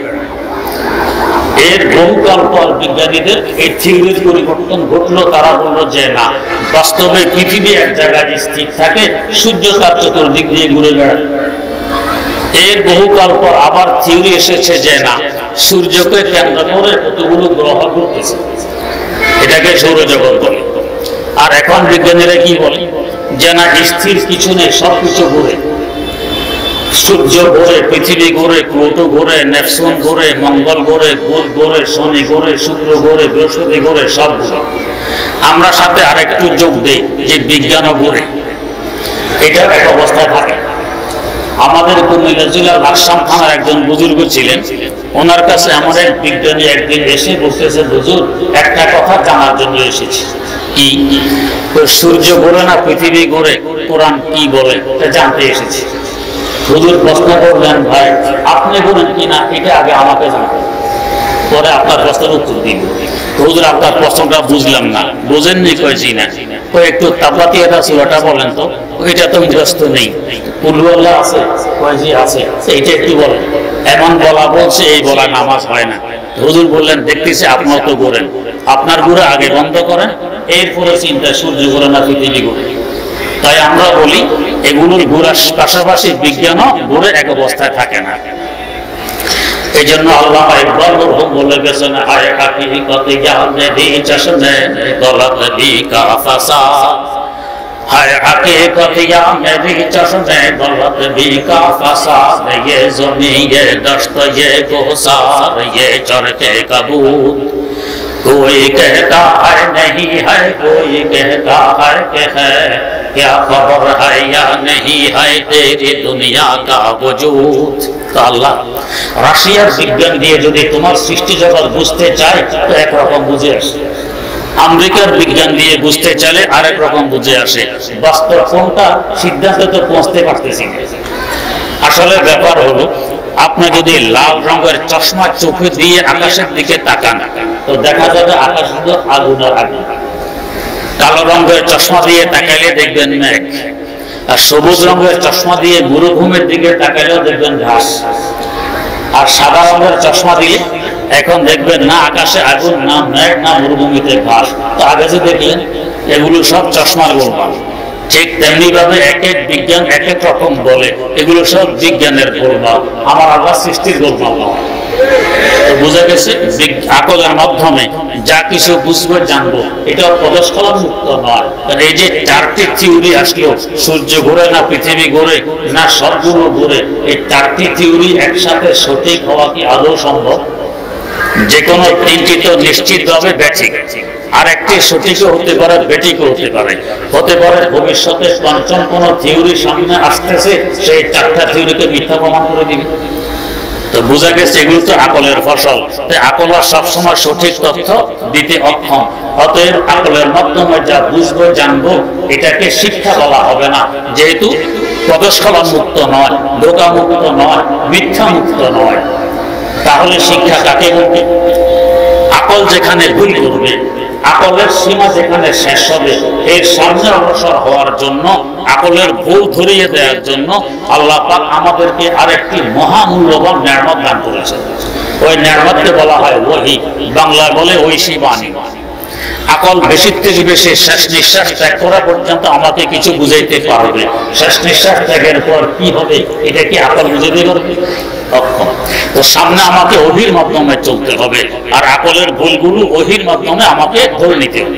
এর বহুকাল পর বিজ্ঞানীদের এই থিওরির পরিবর্তন ঘটলো, তারা বলল যে না, বাস্তবে পৃথিবী এক জায়গায় স্থির থাকে, সূর্য তার চতুর্দিক দিয়ে ঘুরে বেড়ায়। এর বহুকাল পর আবার থিওরি এসেছে যে না, সূর্যকে কেন্দ্র করে কতগুলো গ্রহ ঘুরতেছে, এটাকে সৌরজগৎ বলে। আর এখন বিজ্ঞানীরা কি বলে যে না, স্থির কিছু নেই, সবকিছু ঘুরে। সূর্য ঘোরে, পৃথিবী ঘোরে, প্লুটো ঘোরে, নেপচুন ঘোরে, মঙ্গল ঘোরে, বুধ ঘোরে, শনি ঘোরে, শুক্র ঘোরে, বৃহস্পতি ঘোরে, সব ঘোরে। আমরা সাথে আরেকটু যোগ দিই যে বিজ্ঞানও ঘোরে। এটার এক অবস্থায় থাকে। আমাদের কুমিল্লা জেলার লাকসাম থানার একজন বুজুর্গ ছিলেন, ওনার কাছে আমার এক বিজ্ঞানী একদিন এসে বসতেছে, হুজুর একটা কথা জানার জন্য এসেছি। কি? সূর্য ঘোরে না পৃথিবী ঘোরে, কোরআন কি বলে জানতে এসেছি। হুজুর প্রশ্ন করলেন, ভাই আপনি বলেন কিনা এটা আগে আমাকে জানতে, পরে আপনার প্রশ্নের উত্তর দিব। হুজুর আপনার প্রশ্নটা বুঝলাম না। বুঝেননি? কয়েছি না। একটু তাবাতিয়াতা সূরাটা বলেন তো। এটা তো মুখস্থ নেই। কুল আল্লাহ আছে? কয়েছি আছে। এইটা একটু বলেন। এমন বলা বলছে, এই বলা নামাজ হয় না। হুজুর বললেন, দেখতেছি আপনার তো ঘোরেন, আপনার ঘুরে আগে বন্ধ করেন, এরপরে চিন্তা সূর্য ঘোরে না পৃথিবী ঘোরে। তাই আমরা বলি এগুলোর ঘোরার পাশাপাশি বিজ্ঞানও ঘুরে এক অবস্থায় থাকে না। এই জন্য আল্লাহ ইকবাল মরহুম বলে গেছেন, হায় হাকিকত জানে দি চশমে গলত দি কা ফাসাদ, হায় হাকিকত জানে দি চশমে গলত দি কা ফাসাদ, ये ज़मीन ये दश्त ये गुसार ये चरके कबूत, कोई कहता है नहीं है, कोई कहता है कि है, क्या खबर है या नहीं है तेरी दुनिया का वजूद। तो अल्लाह রাশিয়ার বিজ্ঞান দিয়ে যদি তোমার সৃষ্টি জগৎ বুঝতে চায় তো একরকম বুঝে আসে, আমেরিকার বিজ্ঞান দিয়ে বুঝতে চাইলে আরেক রকম বুঝে আসে। বাস্তব কোনটা সিদ্ধান্তে তো পৌঁছতে পারতেছি না। আসলে ব্যাপার হলো, আপনি যদি লাল রঙের চশমা চোখে দিয়ে আকাশের দিকে তাকান তো দেখা যাবে আকাশ শুধু আগুন আর আগুন। কালো রঙের চশমা দিয়ে তাকাইলে দেখবেন মেঘ, আর সবুজ রঙের চশমা দিয়ে মরুভূমির দিকে তাকাইলেও দেখবেন ঘাস। আর সাদা রঙের চশমা দিয়ে এখন দেখবেন না আকাশে আগুন, না মেঘ, না মরুভূমিতে ঘাস। তো আগে যে দেখলেন এগুলো সব চশমার গোলমাল। ঠিক তেমনি ভাবে এক এক বিজ্ঞান এক এক রকম বলে, এগুলো সব বিজ্ঞানের গোলমাল, আমার আল্লাহ সৃষ্টির গোলমাল নয়। তো বোঝা গেছে আকলের মাধ্যমে যা কিছু বুঝবো জানবো, এটা পদস্খলন মুক্ত নয়। এই যে চারটি থিওরি আসলো, সূর্য ঘুরে না পৃথিবী ঘুরে না সবগুলো ঘুরে, এই চারটি থিওরি একসাথে সঠিক হওয়া কি আদৌ সম্ভব? যে কোনো তিনটি তো নিশ্চিতভাবে ব্যাঠিক, আর একটি সঠিকও হতে পারে, বেঠিকও হতে পারে। ভবিষ্যতে পঞ্চম কোন থিওরি সামনে আসতেছে, সেই চারটা থিওরিকে মিথ্যা প্রমাণ করে দিবে। তো বোঝা গেছে এগুলো তো আকলের ফসল। আকল সবসময় সঠিক তথ্য দিতে অক্ষম। অতএব আকলের মাধ্যমে যা বুঝবো জানবো এটাকে শিক্ষা বলা হবে না, যেহেতু পদস্খলন মুক্ত নয়, ধোঁকা মুক্ত নয়, মিথ্যা মুক্ত নয়। তাহলে শিক্ষা কাকে বলবে? আকল যেখানে ভুল করবে, আকলের সীমা যেখানে শেষ হবে, এর সামনে অগ্রসর হওয়ার জন্য, আকলের ভুল ধরিয়ে দেওয়ার জন্য আল্লাহ পাক আমাদেরকে আরেকটি মহামূল্যবান নিয়ামত দান করেছেন। ওই নিয়ামতকে বলা হয় ওহী, বাংলায় বলে ঐশী বাণী। আকল বেশির থেকে বেশি শেষ নিঃশ্বাস ত্যাগ করা পর্যন্ত আমাকে কিছু বুঝাইতে পারবে। শেষ নিঃশ্বাস ত্যাগের পর কি হবে এটা কি আকল বুঝাইতে পারবে? অক্ষম। তো সামনে আমাকে ওহীর মাধ্যমে চলতে হবে, আর আকলের ভুলগুলো ওহীর মাধ্যমে আমাকে ধরে নিতে হবে।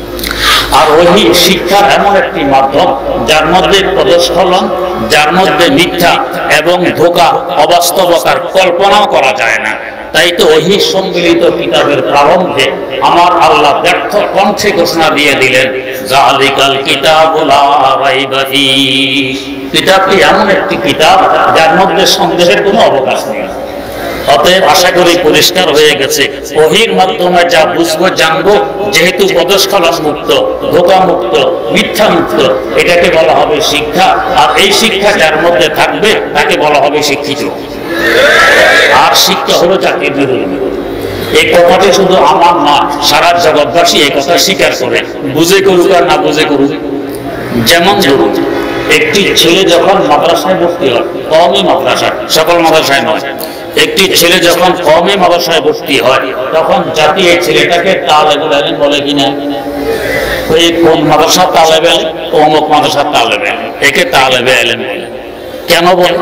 আর ওহী শিক্ষার এমন একটি মাধ্যম যার মধ্যে পদস্খলন, যার মধ্যে মিথ্যা এবং ধোঁকা, অবাস্তবতার কল্পনাও করা যায় না। তাই তো ওহী সম্মিলিত কিতাবের প্রারম্ভে আমার আল্লাহ ব্যর্থ কণ্ঠে ঘোষণা দিয়ে দিলেন, যালিকাল কিতাবু লা রাইবা ফীহি। কিতাবটি এমন একটি কিতাব যার মধ্যে সন্দেহের কোনো অবকাশ নেই। অতএব আশা করি পরিষ্কার হয়ে গেছে, ওহীর মাধ্যমে যা বুঝবো জানবো, যেহেতু পদস্খলন মুক্ত, ধোঁকা মুক্ত, মিথ্যা মুক্ত, এটাকে বলা হবে শিক্ষা। আর এই শিক্ষা যার মধ্যে থাকবে তাকে বলা হবে শিক্ষিত। আর শিক্ষা হলো জাতির বিরোধী। এই কথাটি শুধু আমার না, সারা জগৎবাসী এই কথা স্বীকার করে, বুঝে করুক আর না বুঝে করুক। যেমন ধরুন, একটি ছেলে যখন মাদ্রাসায় ভর্তি হয়, কওমি মাদ্রাসায়, সকল মাদ্রাসায় নয়, একটি ছেলে যখন কওমি মাদ্রাসায় ভর্তি হয়, তখন জাতি এই ছেলেটাকে তালেবুল ইলম বলে কিনা? ওই কোন মাদ্রাসা তালেবে ইলম, অমুক মাদ্রাসা তালেবে ইলম, একে তালেবে ইলম বলে। কেন বলে?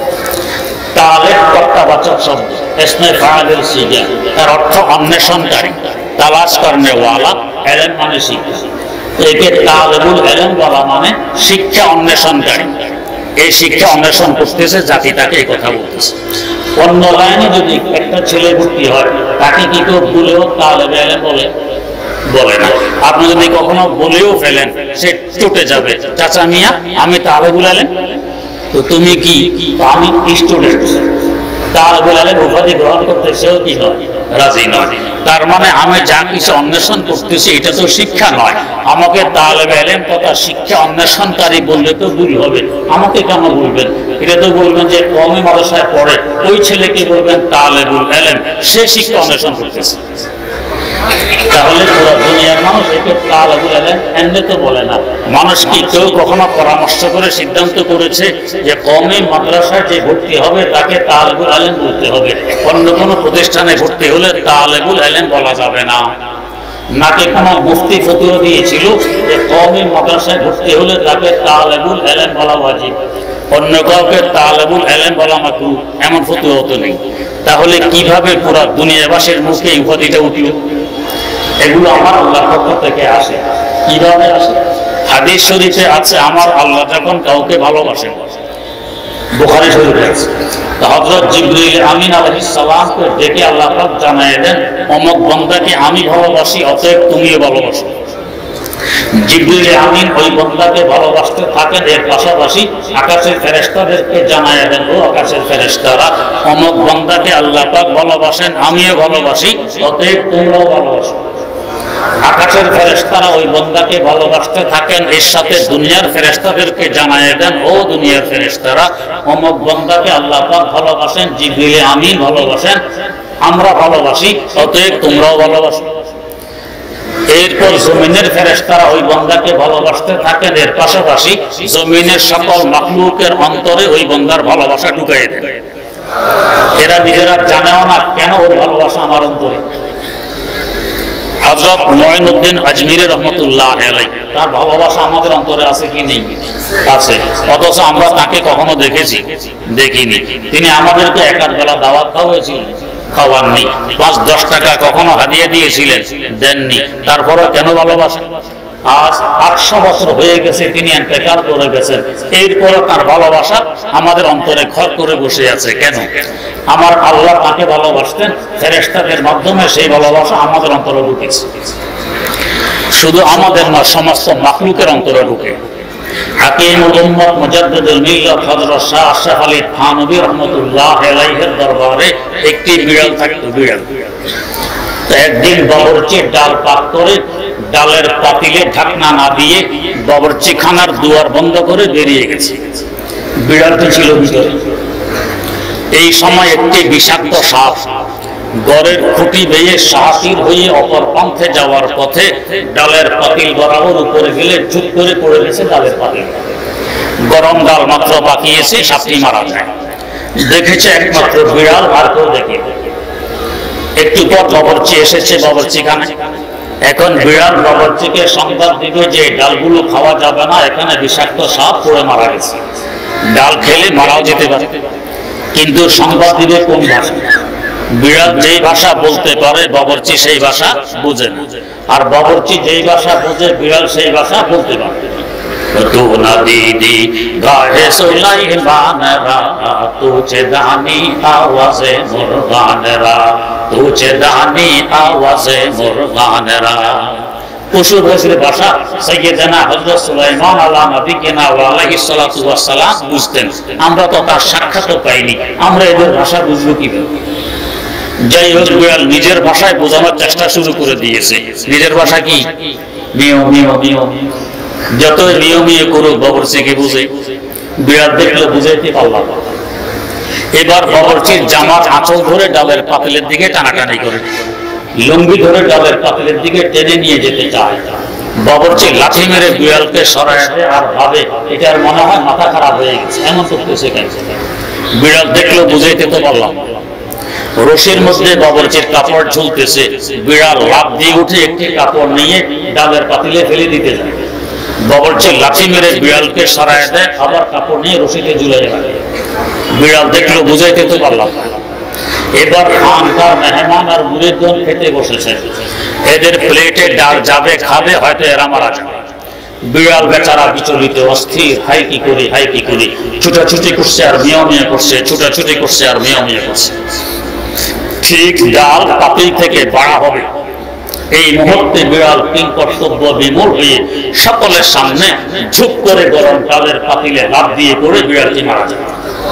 তালেব কর্তাবাচক শব্দ, ইসমে ফাইলের সিগা, তার অর্থ অন্বেষণকারী, তালাশ করনে ওয়ালা, ইলম মানে শিক্ষা। একে তালেবুল ইলম বলা মানে শিক্ষা অন্বেষণকারী। এই শিক্ষা অন্বেষণ করতেছে জাতি, তাকে এই কথা বলতেছে। অন্য লাইনে যদি একটা ছেলে ভর্তি হয়, তাকে কি কেউ বলেও তালেবে ইলম বলে? বলে না। আপনি যদি কখনো বলেও ফেলেন, সে চটে যাবে, চাচা মিয়া আমি তালেবুল ইলম। তো তুমি কি? আমি স্টুডেন্ট। তালেবুল ইলম উপাধি গ্রহণ করতে সেও কি নয়? রাজি নয়। তার মানে আমি যা কিছু অন্বেষণ করতেছি এটা তো শিক্ষা নয়। আমাকে তালেবে ইলম তথা শিক্ষা অন্বেষণকারী বললে তো ভুল হবে। আমাকে কেন বলবেন? এটা তো বলবেন যে কওমি মাদ্রাসায় পড়ে ওই ছেলেকে বলবেন তালেবুল ইলম, সে শিক্ষা অন্বেষণ করতেছে। তাহলে পুরো দুনিয়ার মানুষ একে তালেবুল ইলম এমনি তো বলে না। মানুষ কি কেউ কখনো পরামর্শ করে সিদ্ধান্ত করেছে যে কওমি মাদ্রাসায় যে ভর্তি হবে তাকে তালেবুল ইলম বলতে হবে, অন্য কোনো প্রতিষ্ঠানে ভর্তি হলে তালেবুল ইলম বলা যাবে না? নাকি কোনো মুফতি ফতোয়া দিয়েছিল যে কওমি মাদ্রাসায় ভর্তি হলে তাকে তালেবুল ইলম বলা ওয়াজিব, অন্য কাউকে তালেবুল ইলম বলা মাকরুহ? এমন ফতোয়া তো নেই। তাহলে কিভাবে পুরো দুনিয়াবাসীর মুখে এই উপাধিটা উঠল? এগুলো আমার আল্লাহর পক্ষ থেকে আসে। কিভাবে আসে? হাদিস শরীফে আছে, আমার আল্লাহ যখন কাউকে ভালোবাসেন, বুখারী শরীফে আছে, হযরত জিবরিল আমিন আলাইহিস সালামকে ডেকে আল্লাহ পাক জানায় দেন, অমুক বান্দাকে আমি ভালোবাসি, অতএব তুমিও ভালোবাসো। জিবরিল আমিন ওই বান্দাকে ভালোবাসতে থাকেন। এর পাশাপাশি আকাশের ফেরেশতাদেরকে জানায় দেন, ও আকাশের ফেরেশতারা, অমুক বান্দাকে আল্লাহ পাক ভালোবাসেন, আমিও ভালোবাসি, অতএব তোমরাও ভালোবাসো। আকাশের ফেরেশতারা ওই বান্দাকে ভালোবাসতে থাকেন। এর সাথে দুনিয়ার ফেরেশতাদেরকে জানায় দেন, ও দুনিয়ার ফেরেশতারা, অমুক বান্দাকে আল্লাহ পাক ভালোবাসেন, জিবরিল আমিন ভালোবাসেন, আমরা ভালোবাসি, অতএব তোমরাও ভালোবাসো। এরপর জমিনের ফেরেশতারা ওই বান্দাকে ভালোবাসতে থাকেন, এর পাশাপাশি জমিনের সকল মাখলুকের অন্তরে ওই বান্দার ভালোবাসা ঢুকাই দেন। এরা নিজেরা জানেও না কেন ওর ভালোবাসা আমার অন্তরে। হযরত মুঈনুদ্দিন আজমিরি রাহমাতুল্লাহ আলাইহি, তার ভালোবাসা আমাদের অন্তরে আছে কি নেই? আছে, অথচ আমরা তাকে কখনো দেখেছি? দেখিনি। তিনি আমাদেরকে এক আধ বেলা দাওয়াত খাওয়াইছিলেন, খাওয়াননি। ৫-১০ টাকা কখনো হাদিয়া দিয়েছিলেন, দেননি। তারপরে কেন ভালোবাসা? আজ ৮০০ বছর হয়ে গেছে, তিনি ইন্তেকাল করে গেছেন, এরপরে তার ভালোবাসা আমাদের অন্তরে ঘর করে বসে আছে। কেন? আমার আল্লাহ তাকে ভালোবাসতেন, ফেরেশতাদের মাধ্যমে সেই ভালোবাসা আমাদের অন্তরে ঢুকেছে। শুধু আমাদের না, সমস্ত মাখলুকের অন্তরে ঢুকে। হাকিমুল উম্মত মুজাদ্দিদুল মিল্লাত হযরত শাহ আশরাফ আলী থানভী রাহমাতুল্লাহ আলাইহির দরবারে একটি বিড়াল থাকতো। বিড়াল একদিন বাবুর্চির ডাল পাক করে ডালের পাতিলে ঢাকনা না দিয়ে বাবুর্চিখানার দুয়ার বন্ধ করে বেরিয়ে গেছে। বিড়ালটি ছিল ভিতরে। এই সময় একটি বিষাক্ত সাপ গড়ের খুঁটি বেয়ে সাহাসির হয়ে অপর পন্থে যাওয়ার পথে ডালের পাতিল বরাবর উপরে গেলে চুপ করে পড়ে গেছে ডালের পাতিল। গরম ডাল মাত্র পাকিয়েছে, সাপটি মারা যায়। দেখেছে একমাত্র বিড়াল, আর কেউ দেখে। একটু পর বাবুর্চি এসেছে বাবুর্চিখানে। এখন বিড়াল বাবুর্চিকে সংবাদ দিবে যে ডালগুলো খাওয়া যাবে না, এখানে বিষাক্ত সাপ পড়ে মারা গেছে। ডাল খেলে মারাও যেতে পারে, কিন্তু সংবাদ দিবে কোন ভাষা? বিড়াল যেই ভাষা বলতে পারে বাবুর্চি সেই ভাষা বুঝে না, আর বাবুর্চি যেই ভাষা বুঝে বিড়াল সেই ভাষা বলতে পারে। तू न दीदी गाहे सुलाइमान रा, तुझे दानी आवाज़े मुर्गान रा, तुझे दानी आवाज़े मुर्गान रा। পশু ভাষার ভাষা সাইয়েদানা হযরত সুলাইমান আলা নবিয়িনা ওয়া আলাইহিস সালাতু ওয়াস সালাম বুঝতেন। আমরা তো তার সাক্ষাৎও পাইনি, আমরা এদের ভাষা বুঝবো কিভাবে? যাই হোক, বিড়াল নিজের ভাষায় বোঝানোর চেষ্টা শুরু করে দিয়েছে। নিজের ভাষা কি? মিও মিও মিও। যত মিও মিও করুক বাবুর্চিকে বুঝে। বিড়াল দেখলে বুঝাইতে পারলাম। এবার বাবুর্চির জামার আঁচল ধরে ডালের পাতিলের দিকে টানাটানি করে, লুঙ্গি ধরে ডালের পাতিলের দিকে টেনে নিয়ে যেতে চায়। বাবুর্চি লাঠি মেরে বিড়ালকে সরায় দেয় আর ভাবে এটার মনে হয় মাথা খারাপ হয়ে গেছে, এমন করতেছে কেন? বিড়াল দেখলো বুঝাইতে তো পারলাম। রশির মধ্যে বাবুর্চির কাপড় ঝুলতেছে। বিড়াল লাফ দিয়ে উঠে একটি কাপড় নিয়ে ডালের পাতিলে ফেলে দিতে যায়। বাবুর্চি লাঠি মেরে বিড়ালকে সরায় দেয়, আবার কাপড় নিয়ে রশিতে ঝুলাই রাখে। বিড়াল দেখলো বুঝাইতে তো পারলাম। এবার খানকার মেহমান আর মুরিদগণ খেতে বসেছে। এদের প্লেটে ডাল যাবে, খাবে, হয়তো এরা মারা যাবে। বিড়াল বেচারা বিচলিত, অস্থির, হাই কি করি হাই কি করি, ছুটাছুটি করছে আর মিয়াও মিয়া করছে, ছুটাছুটি করছে আর মিয়াও মিয়া করছে। ঠিক ডাল পাতিল থেকে বাড়া হবে, এই মুহূর্তে বিড়াল কিং কর্তব্য বিমূল হয়ে সকলের সামনে ঝুপ করে গরম ডালের পাতিলে লাফ দিয়ে পড়ে বিড়ালটি মারা যায়।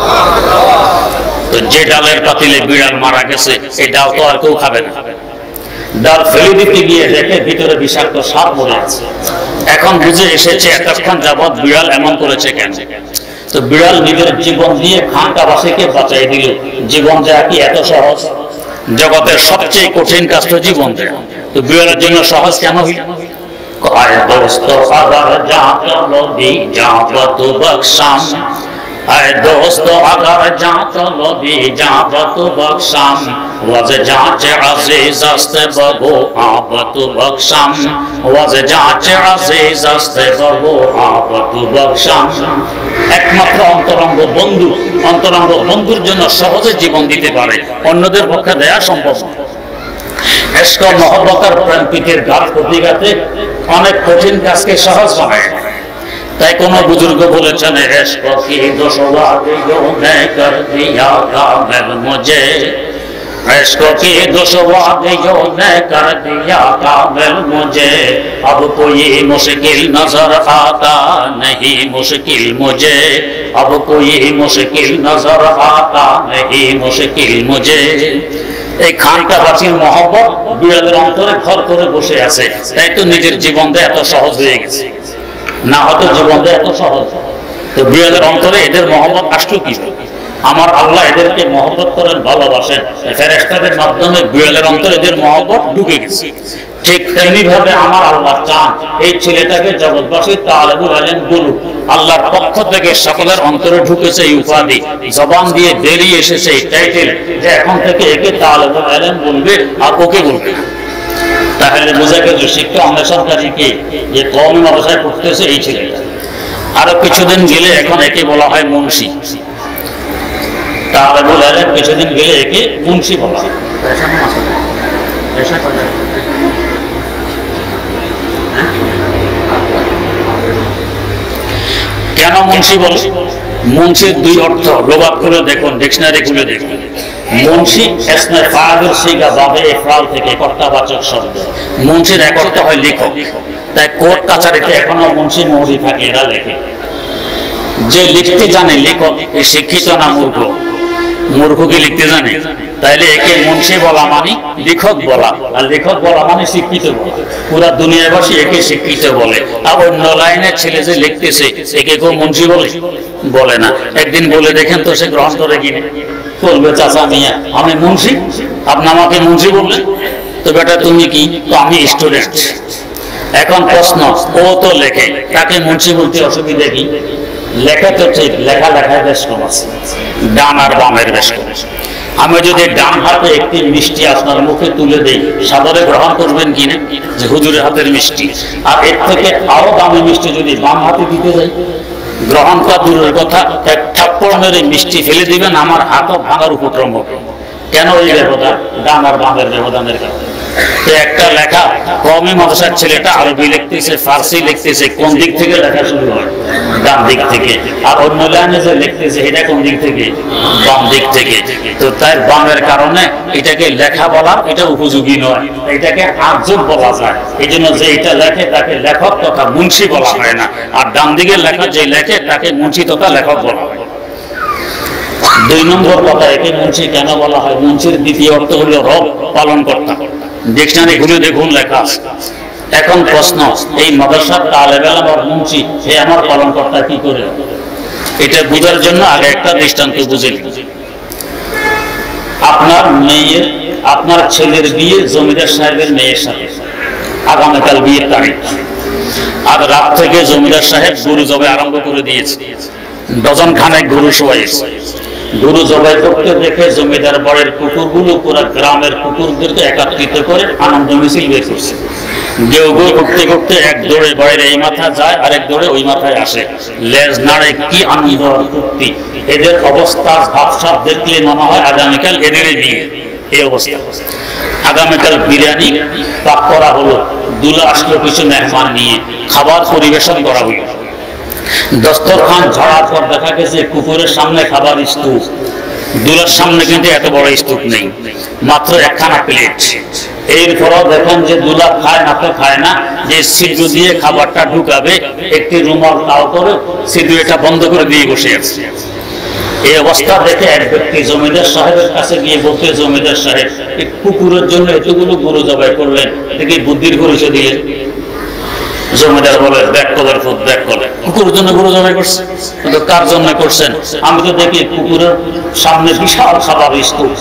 তো যে ডালের পাতিলে বিড়াল মারা গেছে, এই ডাল তো আর কেউ খাবে না। ডাল ফেলে দিতে গিয়ে দেখে ভিতরে বিষাক্ত সাপ মরে আছে। এখন বুঝে এসেছে এতক্ষণ যাবৎ বিড়াল এমন করেছে কেন। তো বিড়াল নিজের জীবন দিয়ে খানকাবাসীকে বাঁচাই দিল। জীবন দেয়া কি এত সহজ? জগতের সবচেয়ে কঠিন কাজ তো জীবন দেয়া। তো বিড়ালের জন্য সহজ কেন হইল? কয় দোস্ত আগার জানো দি জাবত বখশাম, আয় দোস্ত আগার জানো দি জাবত বখশাম, ওয়াজ জাঁচে আজিজ আস্তে বাবু আবত বখশাম, ওয়াজ জাঁচে আজিজ আস্তে বাবু আবত বখশাম। একমাত্র অন্তরঙ্গ বন্ধু, অন্তরঙ্গ বন্ধুর জন্য সহজে জীবন দিতে পারে, অন্যদের পক্ষে দেয়া সম্ভব নয়। ইশক ও মহব্বতের প্রেম পিঠের ঘাত প্রতিঘাতে অনেক কঠিন কাজকে সহজ বানায়। তাই কোন বুজুর্গ বলেছেন, ইশক কি দুশওয়ারিও নে কর দিয়া কামেল মুঝে, इश्क की दुश्वारियों ने कर दिया काबिल मुझे, अब कोई मुश्किल नजर आता नहीं मुश्किल मुझे, अब कोई मुश्किल नजर आता नहीं मुश्किल मुझे। এই খানকাবাসীর মহব্বত বিড়ালের অন্তরে ঘর করে বসে আছে, তাই তো নিজের জীবন দেয়া এত সহজ হয়ে গেছে। না হয়তো জীবন দেয়া এত সহজ। তো বিড়ালের অন্তরে এদের মহব্বত আসলো কি? আমার আল্লাহ এদেরকে মহব্বত করেন, ভালোবাসেন। ফেরেশতাদের মাধ্যমে বিড়ালের অন্তরে এদের মহব্বত ঢুকে গেছে। ঠিক তেমনি ভাবে আমার আল্লাহ চান এই ছেলেটাকে জগৎবাসী তালেবুল আলেম বলুক। আল্লাহর পক্ষ থেকে সকলের অন্তরে ঢুকেছে এই উপাধি, জবান দিয়ে বেরিয়ে এসেছে এই টাইটেল যে এখন থেকে একে তালেবুল আলেম বলবে আর ওকে বলবে। তাহলে বোঝা গেল শিক্ষা অন্বেষণকারীকে যে কওমি মাদ্রাসায় পড়তেছে এই ছেলেটা। আরো কিছুদিন গেলে এখন একে বলা হয় মুন্সি। তালেবুল আলেম কিছুদিন গেলে একে মুন্সি বলা হয়। কেন মুন্সি বলে? মুন্সির দুই অর্থ লোবাত খুলে দেখুন, ডিকশনারি খুলে দেখুন। মুন্সি ইসমে ফাইল সিগা বাবে ইফরাল থেকে কর্তাবাচক শব্দ। মুন্সির এক অর্থ হয় লেখক। তাই কোর্ট কাছারিতে এখনো মুন্সি মৌরি থাকে, এরা লেখে। যে লিখতে জানে লেখক, এ শিক্ষিত না মূর্খ? মূর্খ কি লিখতে জানে? তাইলে একে মুন্সি বলা মানে লেখক বলা, আর লেখক বলা মানে শিক্ষিত বলা। পুরা দুনিয়াবাসী একে শিক্ষিত বলে। আর অন্য লাইনের ছেলে যে লিখতেছে একে কেউ মুন্সি বলে না। একদিন বলে দেখেন তো সে গ্রহণ করে কিনে। বলবে চাচা মিয়া আমি মুন্সি, আপনি আমাকে মুন্সি বললেন? তো বেটা তুমি কি? তো আমি স্টুডেন্ট। এখন প্রশ্ন, ও তো লেখে, তাকে মুন্সি বলতে অসুবিধা কি? লেখা তো ঠিক, লেখায় বেশ কম আছে, ডান আর বামের বেশ কম। আমি যদি ডান হাতে একটি মিষ্টি আপনার মুখে তুলে দেই, সাদরে গ্রহণ করবেন কিনা? যে হুজুরের হাতের মিষ্টি। আর এর থেকে আরো দামি মিষ্টি যদি বাম হাতে দিতে যাই, গ্রহণ করা দূরের কথা, এক থাপ্পড় মেরে মিষ্টি ফেলে দিবেন, আমার হাতও ভাঙার উপক্রম হবে। কেন এই ব্যবধান? ডান আর বামের ব্যবধানের কারণে। তো একটা লেখা কওমি মাদ্রাসার ছেলেটা আরবি লিখতেছে, ফার্সি লিখতেছে, কোন দিক থেকে লেখা শুরু হয়? ডান দিক থেকে। আর অন্য লাইনে যে লিখতেছে এটা কোন দিক থেকে? বাম দিক থেকে। তো তাই বামের কারণে এটাকে লেখা বলা এটা উপযোগী নয়, এটাকে আজব বলা যায়। এই জন্য যে এটা লেখে তাকে লেখক তথা মুন্সি বলা হয় না, আর ডান দিকের লেখা যে লেখে তাকে মুন্সি তথা লেখক বলা হয়। দুই নম্বর কথা, একে মুন্সি কেন বলা হয়? মুন্সির দ্বিতীয় অর্থ হলো রব, পালন কর্তা। ডিকশনারি খুলে দেখুন লেখা আছে। এখন প্রশ্ন, এই মাদ্রাসার তালেব ইলম আর মুন্সি সে আমার পালন কর্তা কি করে? এটা বোঝার জন্য আগে একটা দৃষ্টান্ত বুঝে নিন। আপনার মেয়ের, আপনার ছেলের বিয়ে জমিদার সাহেবের মেয়ের সাথে, আগামীকাল বিয়ের তারিখ। আর রাত থেকে জমিদার সাহেব গরু জবাই আরম্ভ করে দিয়েছে, ডজন খানেক গরু শোয়াইছে। গরু জবাই করতে দেখে জমিদার বাড়ির কুকুরগুলো পুরো গ্রামের কুকুরদেরকে একত্রিত করে আনন্দ মিছিল বের করছে। গেউ গেউ করতে করতে এক দৌড়ে বাড়ির এই মাথা যায়, আরেক দৌড়ে ওই মাথায় আসে, লেজ নাড়ে, কি আনন্দ আর তৃপ্তি। এদের অবস্থা ভাবসাব দেখলে মনে হয় আগামীকাল এদেরই বিয়ে। এই অবস্থা। আগামীকাল বিরিয়ানি পাক করা হলো, দুলা আসলো কিছু মেহমান নিয়ে, খাবার পরিবেশন করা হলো। দস্তরখান ঝাড়ার পর দেখা গেছে কুকুরের সামনে খাবার স্তূপ, দুলার সামনে কিন্তু এত বড় স্তূপ নেই, মাত্র একখানা প্লেট। এরপরও দেখেন যে দুলা খায় না, তো খায় না, যে ছিদ্র দিয়ে খাবারটা ঢুকাবে একটি রুমাল তাও করে ছিদ্র এটা বন্ধ করে দিয়ে বসে আছে। এই অবস্থা দেখে এক ব্যক্তি জমিদার সাহেবের কাছে গিয়ে বলতে, জমিদার সাহেব কুকুরের জন্য এতগুলো গরু জবাই করলেন, দেখি বুদ্ধির পরিচয় দিলেন। জমিদার বলে, দেখ করে কুকুরের জন্য গরু জবাই করছে, কিন্তু কার জন্য করছেন? আমি তো দেখি কুকুরের সামনে বিশাল খাবার স্তূপ,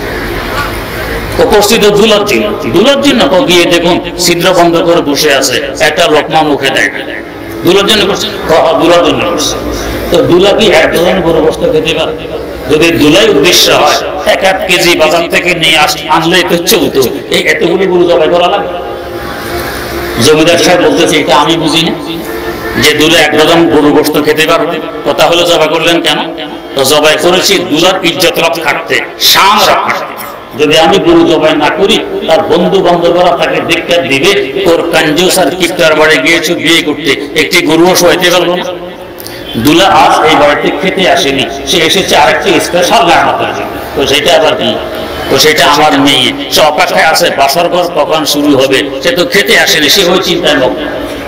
উপস্থিত দুলার জন্য গিয়ে দেখুন ছিদ্র বন্ধ করে বসে আছে, একটা লোকমা মুখে দেয়। দুলার জন্য করছে? দুলার জন্য করছে। তো দুলা কি এক ধরনের গরু গোশত খেতে পারে? যদি দুলাই উদ্দেশ্য হয়, 1 কেজি বাজার থেকে নিয়ে আনলে তো চলতো, এই এতগুলো গরু জবাই করা লাগে? জমিদার সাহেব বলতেছে, এটা আমি বুঝি না যে দুলা 1 ডজন গরু গোশত খেতে পারবে। কথা হলো জবাই করলেন কেন? তো জবাই করেছি দুলার ইজ্জত রক্ষার্থে, শান রক্ষার্থে। যদি আমি গরু জবাই না করি, তার বন্ধু বান্ধবরা তাকে ধিক্কার দিবে, তোর কাঞ্জুস আর কিপ্টার বাড়ি গিয়েছো বিয়ে করতে, একটি গরুও শোয়াইতে পারবো না। দুলা আজ এই বাড়িতে খেতে আসেনি, সে এসেছে আরেকটি স্পেশাল রান্নার জন্য। তো সেটা আবার কি? তো সেটা আমার মেয়ে, সে অপেক্ষায় আছে বাসর ঘর কখন শুরু হবে, সে তো খেতে আসেনি, সে ওই চিন্তায় মগ্ন।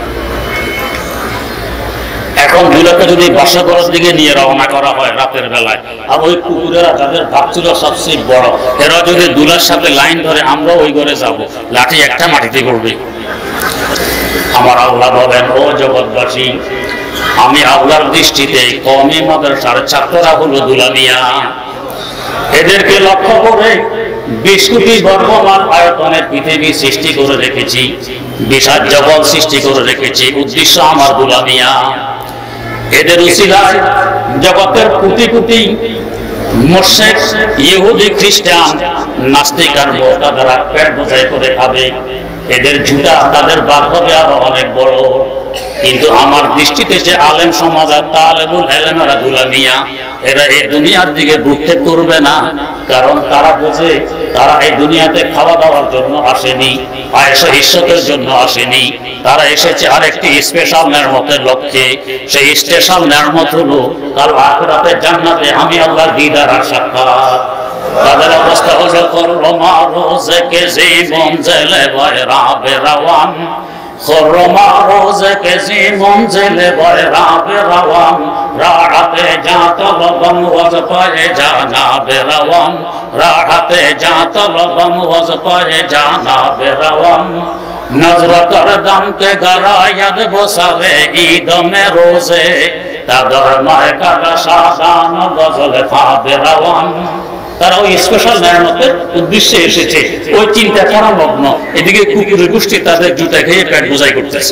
এখন দুলাকে যদি বাসর ঘরের দিকে নিয়ে রওনা করা হয় রাতের বেলায়, আর ওই কুকুরেরা যাদের ভাব ছিল সবচেয়ে বড়, এরা যদি দুলার সাথে লাইন ধরে আমরা ওই ঘরে যাব, লাঠি একটা মাটিতে পড়বে। আমার আল্লাহ বলেন, ও জগৎবাসী, আমি আল্লাহর দৃষ্টিতে কওমি মাদ্রাসার ছাত্ররা হলো দুলামিয়া। এদেরকে লক্ষ্য করে 20 কোটি বর্গমাইল আয়তনের পৃথিবী সৃষ্টি করে রেখেছি, বিশাল জগৎ সৃষ্টি করে রেখেছি, উদ্দেশ্য আমার গোলামিয়া। এদের উসিলায় জগতের কোটি কোটি মুশরিক, ইহুদি, খ্রিস্টান, নাস্তিক আর মুরতাদরা পেট বোঝাই করে খাবে। এদের জুতা তাদের বাদ হবে আরো অনেক বড়। কিন্তু আমার দৃষ্টিতে যে আলেম সমাজ আর তালেবুল এলেমেরা গোলামিয়া, এরা এই দুনিয়ার দিকে ভ্রুক্ষেপ করবে না। কারণ তারা বোঝে তারা এই দুনিয়াতে খাওয়া দাওয়ার জন্য আসেনি, আয়েশা ইজ্জতের জন্য আসেনি। তারা এসেছে আরেকটি স্পেশাল নেয়ামতের লক্ষ্যে। সেই স্পেশাল নেয়ামত হলো কাল আখিরাতে জান্নাতে আমি আল্লাহর দিদার আর সাক্ষাৎ। তাদের অবস্থা হলো করমা রোজকে জীবন জেলে বয়রা বেরাওয়ান, করমা রোজকে জীবন জেলে বয়রা বেরাওয়ান, রাহাতে যা তলবম ওয়াজ পায়ে জানা বেরাওয়ান, রাহাতে যা তলবম ওয়াজ পায়ে জানা বেরাওয়ান। নজর কর দম के गरायद बसावे ईद में रोजे तादर माय का शादान गजल खाबे रवान। তারা ওই স্পেশাল নেয়ামতের উদ্দেশ্যে এসেছে, ওই চিন্তা করা মগ্ন। এদিকে কুকুরের গোষ্ঠী তাদের জুতা খেয়ে পেট বোঝাই করতেছে।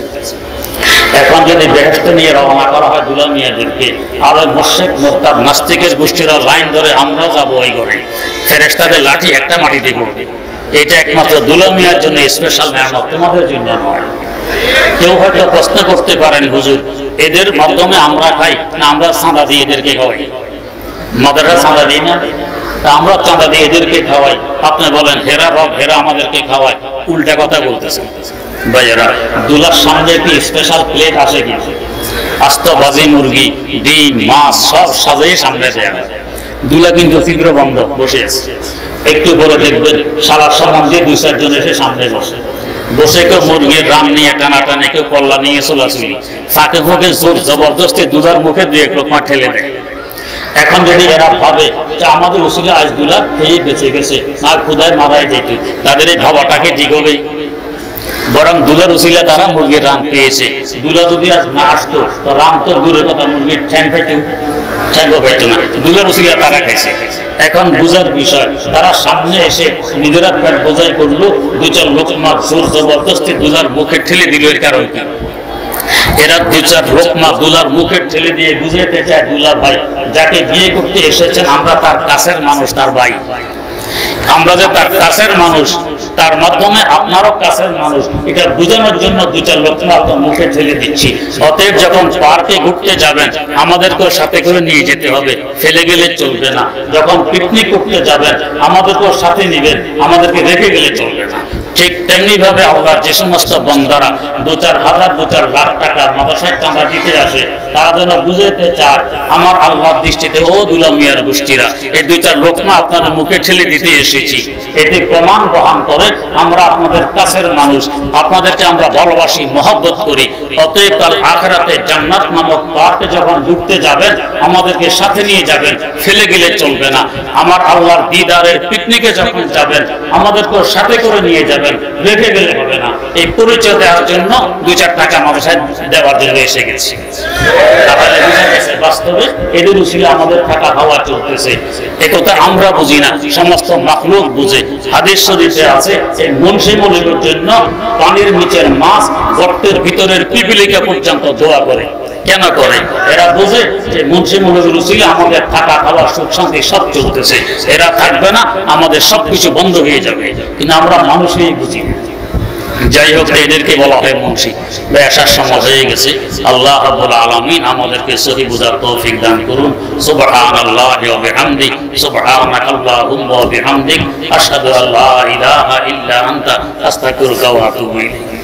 এখন যদি বেহেশত নিয়ে রওনা করা হয় দুলামিয়াদেরকে, আর ওই মুশরিক মুরতাদ নাস্তিকের গোষ্ঠীরা লাইন ধরে আমরাও যাবো ওই ঘরে, ফেরেশতাদের লাঠি একটা মাটিতে পড়বে। এটা একমাত্র দুলামিয়ার জন্য স্পেশাল নেয়ামত, তোমাদের জন্য নয়। কেউ হয়তো প্রশ্ন করতে পারেন, হুজুর এদের মাধ্যমে আমরা খাই না আমরা চাঁদা দিয়ে এদেরকে খাওয়াই? মাদাররা চাঁদা দিই না, আমরা চাঁদা দিয়ে এদেরকে খাওয়াই। আপনি বলেন হেরা রব হেরা আমাদেরকে খাওয়ায়, উল্টা কথা বলতেছেন ভাইয়েরা। দুলার সামনে কি স্পেশাল প্লেট আসে কি? আস্ত ভাজি মুরগি, ডিম, মাছ সব সাজিয়ে সামনে দেয়া হয়। দুলা কিন্তু তীব্র বন্ধ বসে আছে। একটু বলে দেখবেন সারা সামান দিয়ে 2-4 জন এসে সামনে বসে বসে কেউ মুরগির রাম নিয়ে টানাটানি, কেউ কল্লা নিয়ে চলাচলি, ফাঁকে ফাঁকে জোর জবরদস্তি দুলার মুখে 2-1 লোকমা ঠেলে দেয়। এখন যদি এরা ভাবে যে আমাদের উসিলে আজ দুলা খেয়ে বেঁচে গেছে, না ক্ষুধায় মারাই যেত, তাদের এই ভাবাটাকে ঠিক হবে। বরং দুলার উসিলে তারা মুরগির রাম পেয়েছে। দুলা যদি আজ না আসতো তো রাম তো দূরের কথা, মুরগির ঠ্যাং পেত না, দুলার উসিলে তারা খাইছে। এখন বুঝার বিষয়, তারা সামনে এসে নিজেরা পেট বোঝাই করলো, 2-4 লোকমা জোর জবরদস্তি দুলার মুখে ঠেলে দিল। এর কারণ কি? এরা 2-4 লোকমা দুলার মুখে ঠেলে দিয়ে বুঝাতে চায় দুলা ভাই যাকে বিয়ে করতে এসেছেন আমরা তার কাছের মানুষ, তার ভাই। আমরা যে তার কাছের মানুষ, তার মাধ্যমে আপনারও কাছের মানুষ, এটা বোঝানোর জন্য 2-4 লোকমা আপনার মুখে ঠেলে দিচ্ছি। অতএব যখন পার্কে ঘুরতে যাবেন আমাদেরকেও সাথে করে নিয়ে যেতে হবে, ফেলে গেলে চলবে না। যখন পিকনিক করতে যাবেন আমাদেরকেও সাথে নিবেন, আমাদেরকে রেখে গেলে চলবে না। ঠিক তেমনি ভাবে আল্লাহর যে সমস্ত বান্দারা 2-4 হাজার 2-4 লাখ টাকা মাদ্রাসায় চাঁদা দিতে আসে, তারা যেন বুঝতে চায় আমার আল্লাহর দৃষ্টিতে ও দুলামিয়ার গোষ্ঠীরা এই 2-4 লোকমা আপনাদের মুখে ঠেলে দিতে এসেছি, এটি প্রমাণ বহন করে আমরা আপনাদের কাছের মানুষ, আপনাদেরকে আমরা ভালোবাসি, মহব্বত করি। অতএব কাল আখিরাতে জান্নাত নামক পার্কে যখন ঘুরতে যাবেন আমাদেরকে সাথে নিয়ে যাবেন, ফেলে গেলে চলবে না। আমার আল্লাহর দিদারের পিকনিকে যখন যাবেন আমাদেরকেও সাথে করে নিয়ে যাবেন, রেখে গেলে হবে না। এই পরিচয় দেওয়ার জন্য 2-4 টাকা মাদ্রাসায় দেওয়ার জন্য এসে গেছি। তাহলে বুঝা গেছে বাস্তবে এদের উসিলে আমাদের থাকা খাওয়া চলতেছে। একথা আমরা বুঝি না, সমস্ত মাখলুক বুঝে। হাদিস শরীফে আছে এই মুনশি মৌলভীর জন্য পানির নিচের মাছ গর্তের ভিতরের পিপিলিকা পর্যন্ত দোয়া করে। কেন করে? এরা বোঝে যে মুনশি মৌলভীর উসিলে আমাদের থাকা খাওয়া সুখ শান্তি সব চলতেছে, এরা থাকবে না আমাদের সবকিছু বন্ধ হয়ে যাবে। কিন্তু আমরা মানুষই বুঝি। যাই হোক, এদেরকে বলা হয় মুনশি। আসার সময় হয়ে গেছে। আল্লাহ রাব্বুল আলামিন আমাদেরকে সহি বুঝার তৌফিক দান করুন। সুবহানাল্লাহি ওয়া বিহামদিহি, সুবহানাকাল্লাহুম্মা ওয়া বিহামদিক, আশহাদু আল্লা ইলাহা ইল্লা আনতা, আস্তাগফিরুকা ওয়া আতুবু ইলাইক।